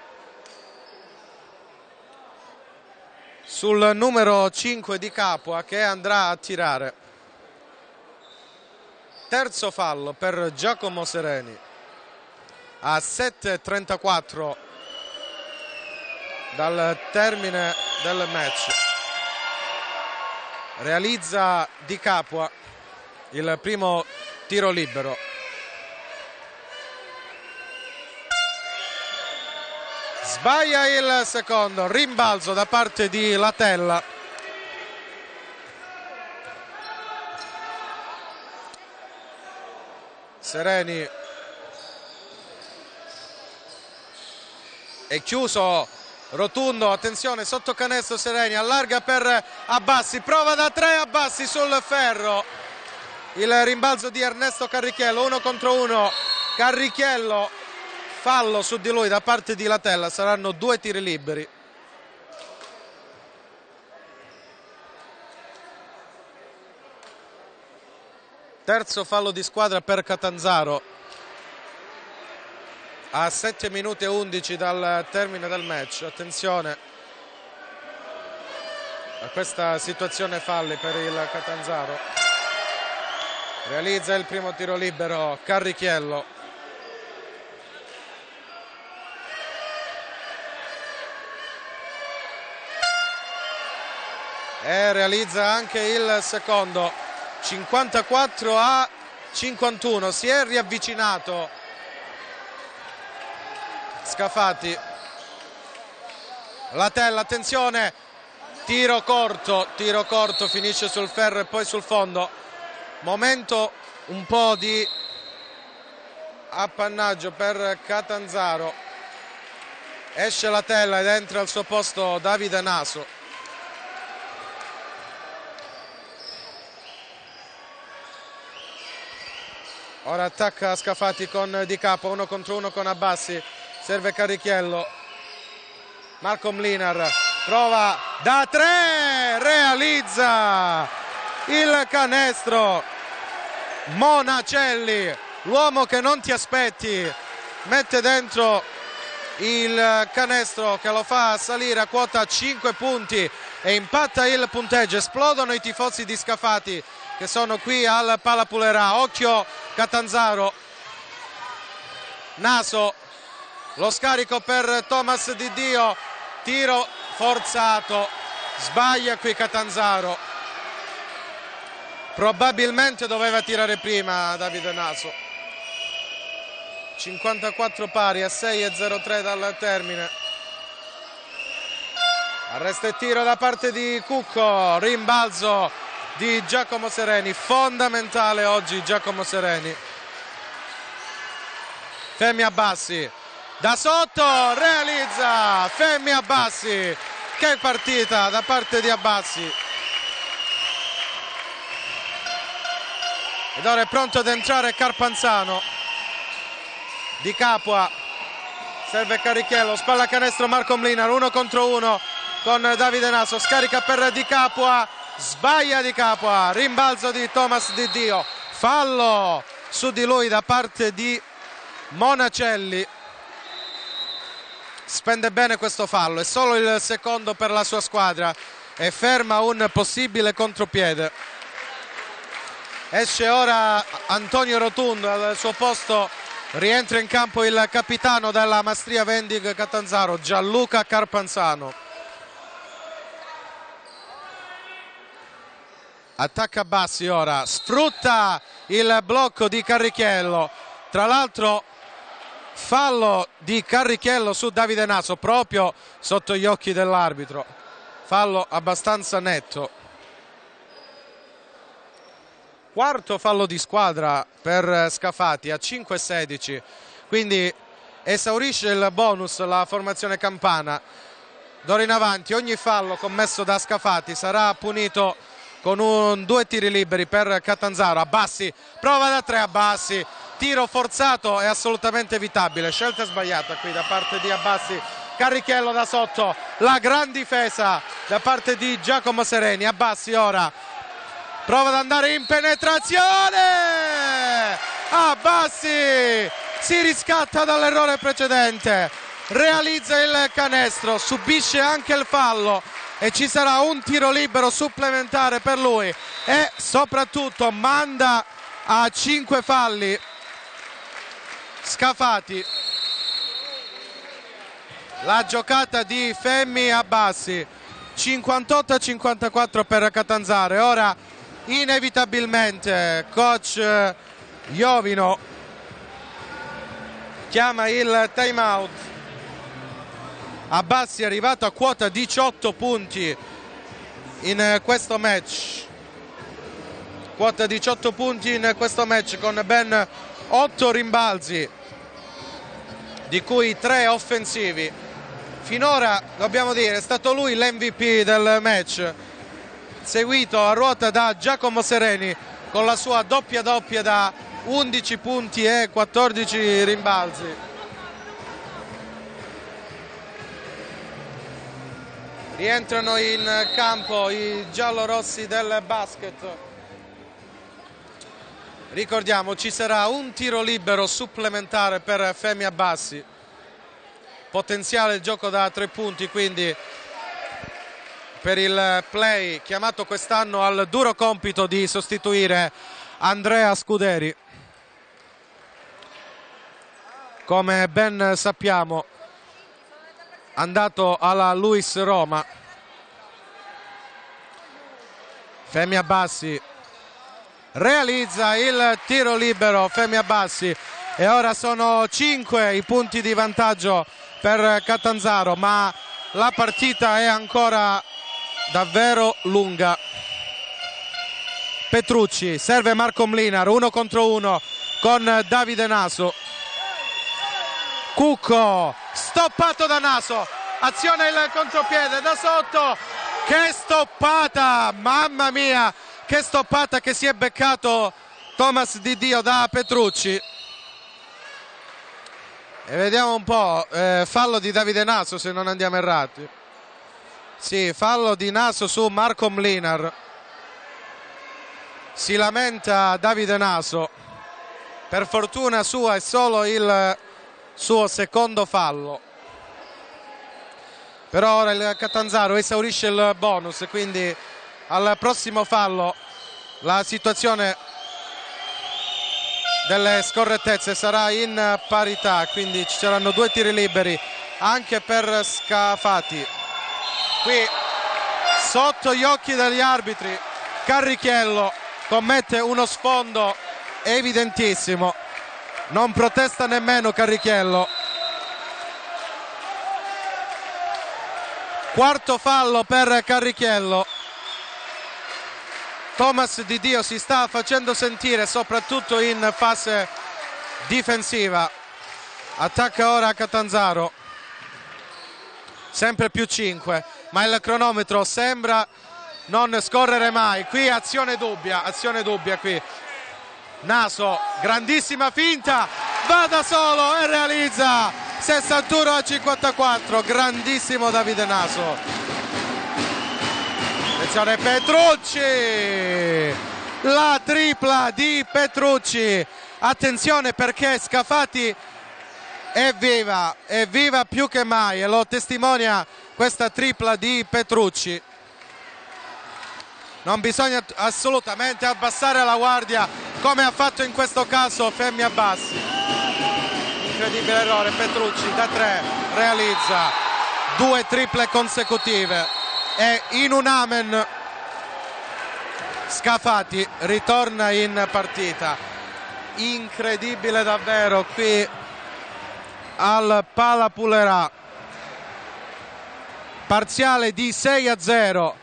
sul numero cinque di Capua, che andrà a tirare. Terzo fallo per Giacomo Sereni a sette e trentaquattro dal termine del match. Realizza Di Capua il primo tiro libero. Sbaglia il secondo, rimbalzo da parte di Latella. Sereni è chiuso, rotondo, attenzione, sotto canestro Sereni, allarga per Abbassi, prova da tre Abbassi sul ferro. Il rimbalzo di Ernesto Carrichiello, uno contro uno, Carrichiello, fallo su di lui da parte di Latella, saranno due tiri liberi. Terzo fallo di squadra per Catanzaro a sette minuti e undici dal termine del match. Attenzione a questa situazione falli per il Catanzaro. Realizza il primo tiro libero Carrichiello. E realizza anche il secondo. cinquantaquattro a cinquantuno, si è riavvicinato Scafati. Latella, attenzione, tiro corto, tiro corto, finisce sul ferro e poi sul fondo. Momento un po' di appannaggio per Catanzaro. Esce Latella ed entra al suo posto Davide Naso. Ora attacca Scafati con Di Capua, uno contro uno con Abbassi, serve Carrichiello. Marco Mlinar prova da tre, realizza il canestro. Monacelli, l'uomo che non ti aspetti, mette dentro il canestro che lo fa salire a quota cinque punti e impatta il punteggio. Esplodono i tifosi di Scafati che sono qui al Palapulerà. Occhio Catanzaro. Naso, lo scarico per Thomas Di Dio, tiro forzato, sbaglia qui Catanzaro. Probabilmente doveva tirare prima Davide Naso. cinquantaquattro pari a sei e zero tre dal termine. Arresto e tiro da parte di Cucco, rimbalzo di Giacomo Sereni, fondamentale oggi Giacomo Sereni. Femi Abbassi da sotto, realizza Femi Abbassi. Che partita da parte di Abbassi. Ed ora è pronto ad entrare Carpanzano. Di Capua, serve Carrichiello, spalla canestro Marco Mlinar, uno contro uno con Davide Naso, scarica per Di Capua, sbaglia Di Capua, rimbalzo di Thomas Di Dio, fallo su di lui da parte di Monacelli. Spende bene questo fallo, è solo il secondo per la sua squadra e ferma un possibile contropiede. Esce ora Antonio Rotundo, al suo posto rientra in campo il capitano della Mastria Vendig Catanzaro, Gianluca Carpanzano. Attacca Bassi ora, sfrutta il blocco di Carrichiello. Tra l'altro fallo di Carrichiello su Davide Naso proprio sotto gli occhi dell'arbitro. Fallo abbastanza netto. Quarto fallo di squadra per Scafati a cinque e sedici, quindi esaurisce il bonus la formazione campana. D'ora in avanti ogni fallo commesso da Scafati sarà punito con un, due tiri liberi per Catanzaro. Abbassi, prova da tre Abbassi, tiro forzato e assolutamente evitabile, scelta sbagliata qui da parte di Abbassi. Carrichiello da sotto, la gran difesa da parte di Giacomo Sereni. Abbassi ora prova ad andare in penetrazione, Abbassi si riscatta dall'errore precedente, realizza il canestro, subisce anche il fallo e ci sarà un tiro libero supplementare per lui e soprattutto manda a cinque falli. Scafati. La giocata di Fehmi Abbasi, cinquantotto a cinquantaquattro per Catanzaro. E ora inevitabilmente coach Iovino chiama il time out. Abbasi è arrivato a quota diciotto punti in questo match, quota diciotto punti in questo match con ben otto rimbalzi, di cui tre offensivi. Finora, dobbiamo dire, è stato lui l'M V P del match, seguito a ruota da Giacomo Sereni con la sua doppia doppia da undici punti e quattordici rimbalzi. Rientrano in campo i giallorossi del basket. Ricordiamo, ci sarà un tiro libero supplementare per Fehmi Abbasi. Potenziale il gioco da tre punti, quindi per il play chiamato quest'anno al duro compito di sostituire Andrea Scuderi. Come ben sappiamo, andato alla Luis Roma. Fehmi Abbasi realizza il tiro libero. Fehmi Abbasi, e ora sono cinque i punti di vantaggio per Catanzaro, ma la partita è ancora davvero lunga. Petrucci, serve Marco Mlinar, uno contro uno con Davide Naso. Cucco, stoppato da Naso, azione il contropiede da sotto, che stoppata, mamma mia, che stoppata che si è beccato Thomas Di Dio da Petrucci. E vediamo un po', eh, fallo di Davide Naso se non andiamo errati. Sì, fallo di Naso su Marco Mlinar. Si lamenta Davide Naso. Per fortuna sua è solo il suo secondo fallo. Però ora il Catanzaro esaurisce il bonus, quindi al prossimo fallo la situazione delle scorrettezze sarà in parità, quindi ci saranno due tiri liberi anche per Scafati. Qui sotto gli occhi degli arbitri Carrichiello commette uno sfondo evidentissimo, non protesta nemmeno Carrichiello. Quarto fallo per Carrichiello. Thomas Di Dio si sta facendo sentire soprattutto in fase difensiva. Attacca ora Catanzaro, sempre più cinque, ma il cronometro sembra non scorrere mai. Qui azione dubbia, azione dubbia qui. Naso, grandissima finta, va da solo e realizza sessantuno a cinquantaquattro. Grandissimo Davide Naso. Attenzione Petrucci, la tripla di Petrucci. Attenzione perché Scafati è viva, è viva più che mai e lo testimonia questa tripla di Petrucci. Non bisogna assolutamente abbassare la guardia come ha fatto in questo caso Fehmi Abbasi. Incredibile errore, Petrucci da tre realizza due triple consecutive. E in un amen Scafati ritorna in partita. Incredibile davvero qui al Palapulerà. Parziale di sei a zero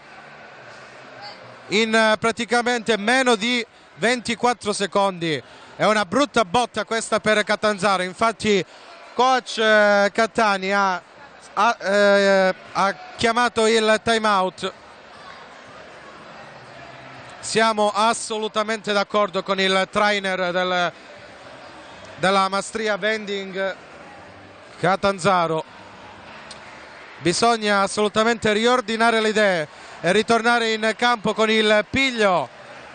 in praticamente meno di ventiquattro secondi. È una brutta botta questa per Catanzaro. Infatti coach eh, Cattani ha Ha, eh, ha chiamato il time out. Siamo assolutamente d'accordo con il trainer del, della Mastria Vending Catanzaro. Bisogna assolutamente riordinare le idee e ritornare in campo con il piglio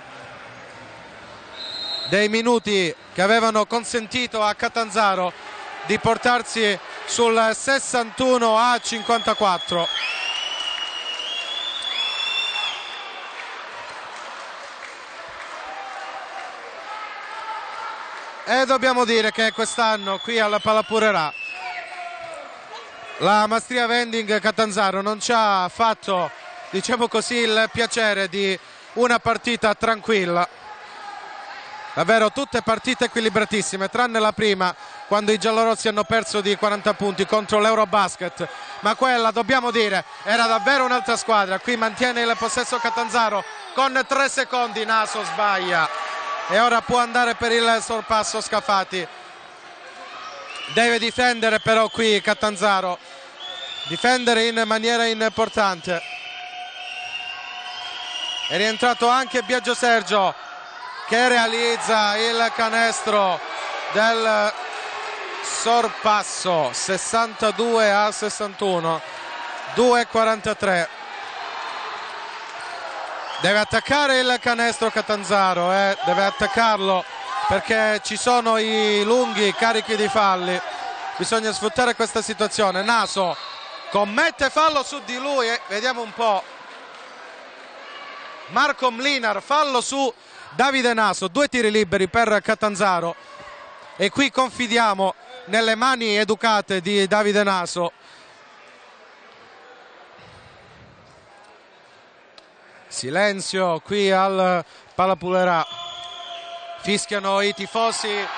dei minuti che avevano consentito a Catanzaro di portarsi sul sessantuno a cinquantaquattro. E dobbiamo dire che quest'anno qui alla Palapurerà la Mastria Vending Catanzaro non ci ha fatto, diciamo così, il piacere di una partita tranquilla. Davvero tutte partite equilibratissime, tranne la prima, quando i giallorossi hanno perso di quaranta punti contro l'Eurobasket, ma quella, dobbiamo dire, era davvero un'altra squadra. Qui mantiene il possesso Catanzaro con tre secondi, Naso sbaglia e ora può andare per il sorpasso Scafati. Deve difendere però qui Catanzaro, difendere in maniera importante. È rientrato anche Biagio Sergio, che realizza il canestro del sorpasso, sessantadue a sessantuno, due e quarantatré. Deve attaccare il canestro Catanzaro, eh? deve attaccarlo perché ci sono i lunghi carichi di falli. Bisogna sfruttare questa situazione. Naso commette fallo su di lui, eh? Vediamo un po'. Marco Mlinar, fallo su Davide Naso, due tiri liberi per Catanzaro e qui confidiamo nelle mani educate di Davide Naso. Silenzio qui al Palapurerà, fischiano i tifosi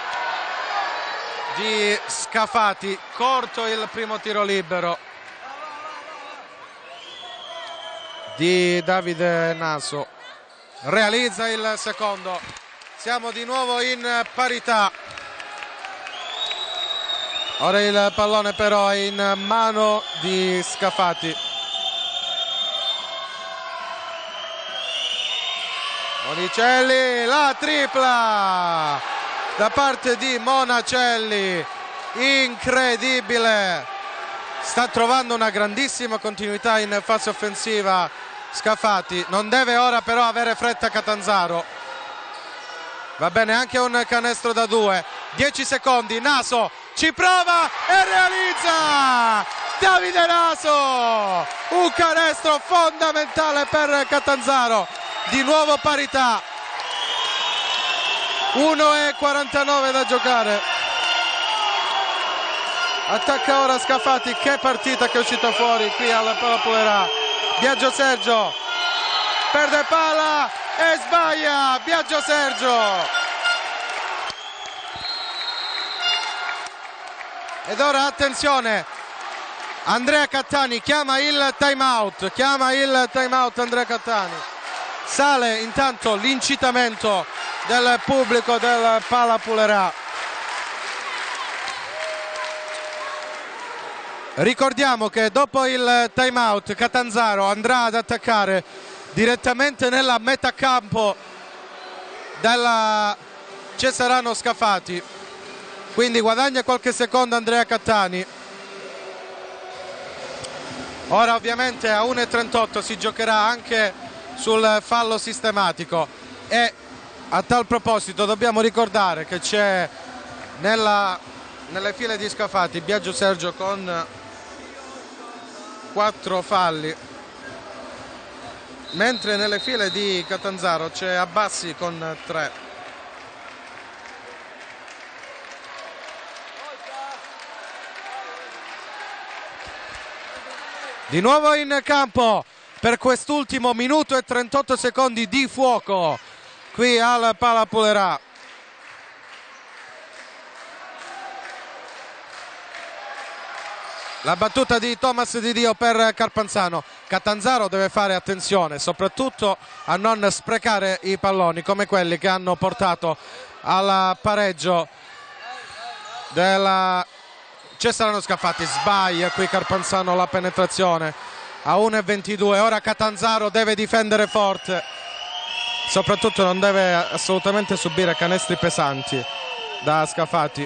di Scafati, corto il primo tiro libero di Davide Naso, realizza il secondo. Siamo di nuovo in parità. Ora il pallone però è in mano di Scafati. Monicelli, la tripla da parte di Monacelli, incredibile, sta trovando una grandissima continuità in fase offensiva Scafati. Non deve ora però avere fretta Catanzaro. Va bene anche un canestro da due, dieci secondi, Naso ci prova e realizza Davide Naso, un canestro fondamentale per Catanzaro. Di nuovo parità, uno e quarantanove da giocare. Attacca ora Scafati, che partita che è uscita fuori qui alla Palapurerà. Biagio Sergio perde palla e sbaglia Biagio Sergio. Ed ora attenzione, Andrea Cattani chiama il time out, chiama il time out Andrea Cattani. Sale intanto l'incitamento del pubblico del Palapurerà. Ricordiamo che dopo il time out Catanzaro andrà ad attaccare direttamente nella metà campo della Cesarano Scafati, quindi guadagna qualche secondo Andrea Cattani. Ora ovviamente a uno e trentotto si giocherà anche sul fallo sistematico e a tal proposito dobbiamo ricordare che c'è nella, nelle file di Scafati Biagio Sergio con quattro falli, mentre nelle file di Catanzaro c'è Abbassi con tre. Di nuovo in campo per quest'ultimo minuto e trentotto secondi di fuoco qui al Palapurerà. La battuta di Thomas Di Dio per Carpanzano. Catanzaro deve fare attenzione soprattutto a non sprecare i palloni come quelli che hanno portato al pareggio della Cesarano Scafati. Sbaglia qui Carpanzano la penetrazione. A uno e ventidue, ora Catanzaro deve difendere forte, soprattutto non deve assolutamente subire canestri pesanti da Scafati.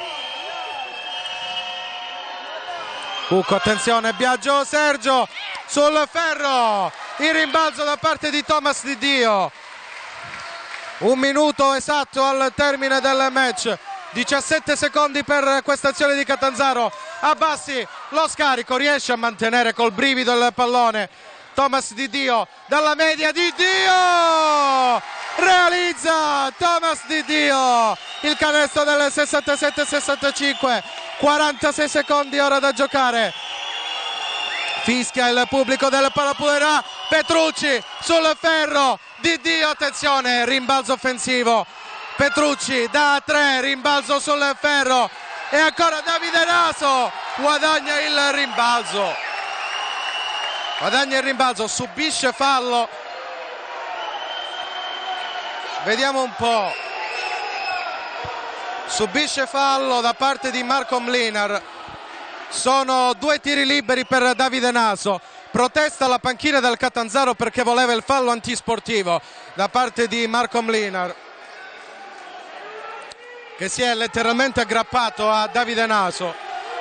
Cucco, attenzione, Biagio Sergio sul ferro, il rimbalzo da parte di Thomas Di Dio. Un minuto esatto al termine del match, diciassette secondi per questa azione di Catanzaro. Abbassi, lo scarico, riesce a mantenere col brivido il pallone Thomas Di Dio dalla media. Di Dio realizza realizza Thomas Di Dio il canestro del sessantasette sessantacinque, quarantasei secondi ora da giocare. Fischia il pubblico del Palapulerà, Petrucci sul ferro, Di Dio, attenzione, rimbalzo offensivo, Petrucci da tre, rimbalzo sul ferro e ancora Davide Naso guadagna il rimbalzo, guadagna il rimbalzo, subisce fallo, vediamo un po', subisce fallo da parte di Marco Mlinar. Sono due tiri liberi per Davide Naso, protesta la panchina del Catanzaro perché voleva il fallo antisportivo da parte di Marco Mlinar, che si è letteralmente aggrappato a Davide Naso.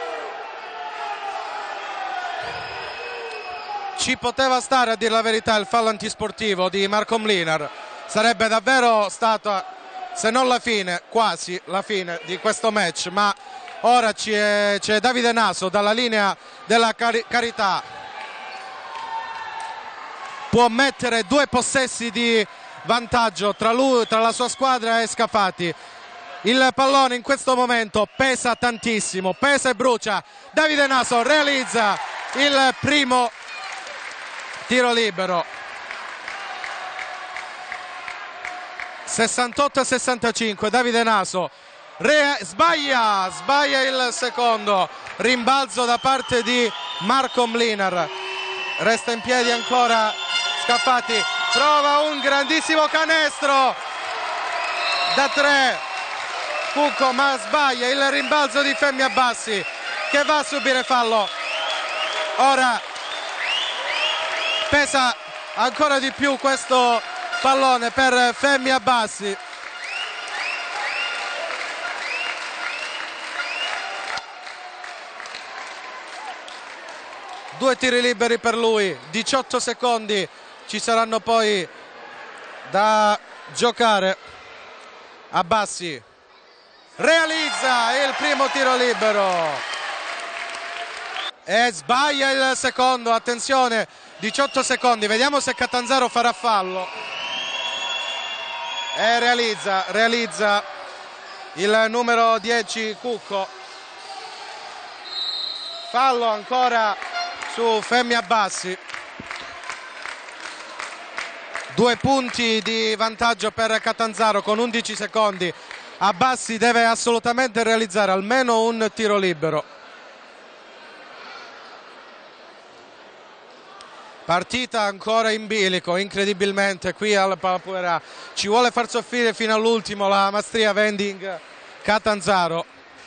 Ci poteva stare, a dire la verità, il fallo antisportivo di Marco Mlinar, sarebbe davvero stata, se non la fine, quasi la fine di questo match, ma ora c'è, c'è Davide Naso dalla linea della cari- carità, può mettere due possessi di vantaggio tra lui, tra la sua squadra e Scafati. Il pallone in questo momento pesa tantissimo, pesa e brucia. Davide Naso realizza il primo tiro libero, sessantotto a sessantacinque. Davide Naso Re- sbaglia, sbaglia il secondo, rimbalzo da parte di Marco Mlinar, resta in piedi ancora Scafati, trova un grandissimo canestro da tre, Cucco, ma sbaglia il rimbalzo di Femmi Abbassi che va a subire fallo. Ora pesa ancora di più questo pallone per Femmi Abbassi. Due tiri liberi per lui, diciotto secondi ci saranno poi da giocare. Abbassi realizza il primo tiro libero e sbaglia il secondo, attenzione, diciotto secondi, vediamo se Catanzaro farà fallo e realizza, realizza il numero dieci Cucco. Fallo ancora su Femmi Abbassi, due punti di vantaggio per Catanzaro con undici secondi. Abbassi deve assolutamente realizzare almeno un tiro libero. Partita ancora in bilico, incredibilmente qui al Palapulerà, ci vuole far soffrire fino all'ultimo la Mastria Vending Catanzaro.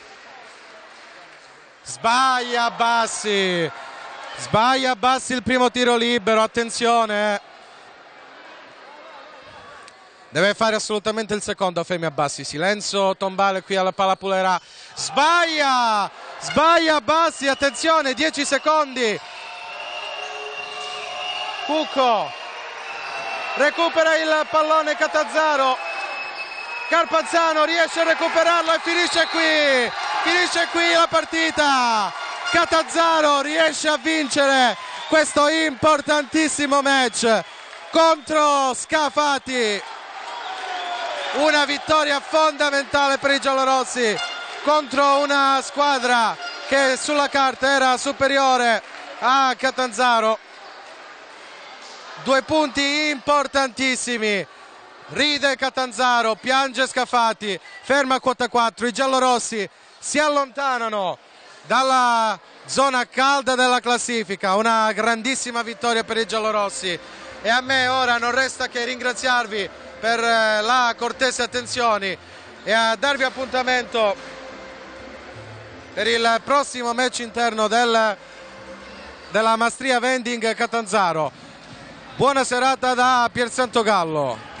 Sbaglia Abbassi, sbaglia Abbassi il primo tiro libero, attenzione, deve fare assolutamente il secondo Femmi Abbassi. Silenzio tombale qui alla Palapulerà, sbaglia, sbaglia Abbassi, attenzione, dieci secondi. Cucco recupera il pallone Catanzaro, Carpazzano riesce a recuperarlo e finisce qui, finisce qui la partita. Catanzaro riesce a vincere questo importantissimo match contro Scafati. Una vittoria fondamentale per i giallorossi contro una squadra che sulla carta era superiore a Catanzaro. Due punti importantissimi. Ride Catanzaro, piange Scafati, ferma a quota quattro. I giallorossi si allontanano dalla zona calda della classifica. Una grandissima vittoria per i giallorossi e a me ora non resta che ringraziarvi per la cortese attenzione e a darvi appuntamento per il prossimo match interno del, della Mastria Vending Catanzaro. Buona serata da Piersanto Gallo.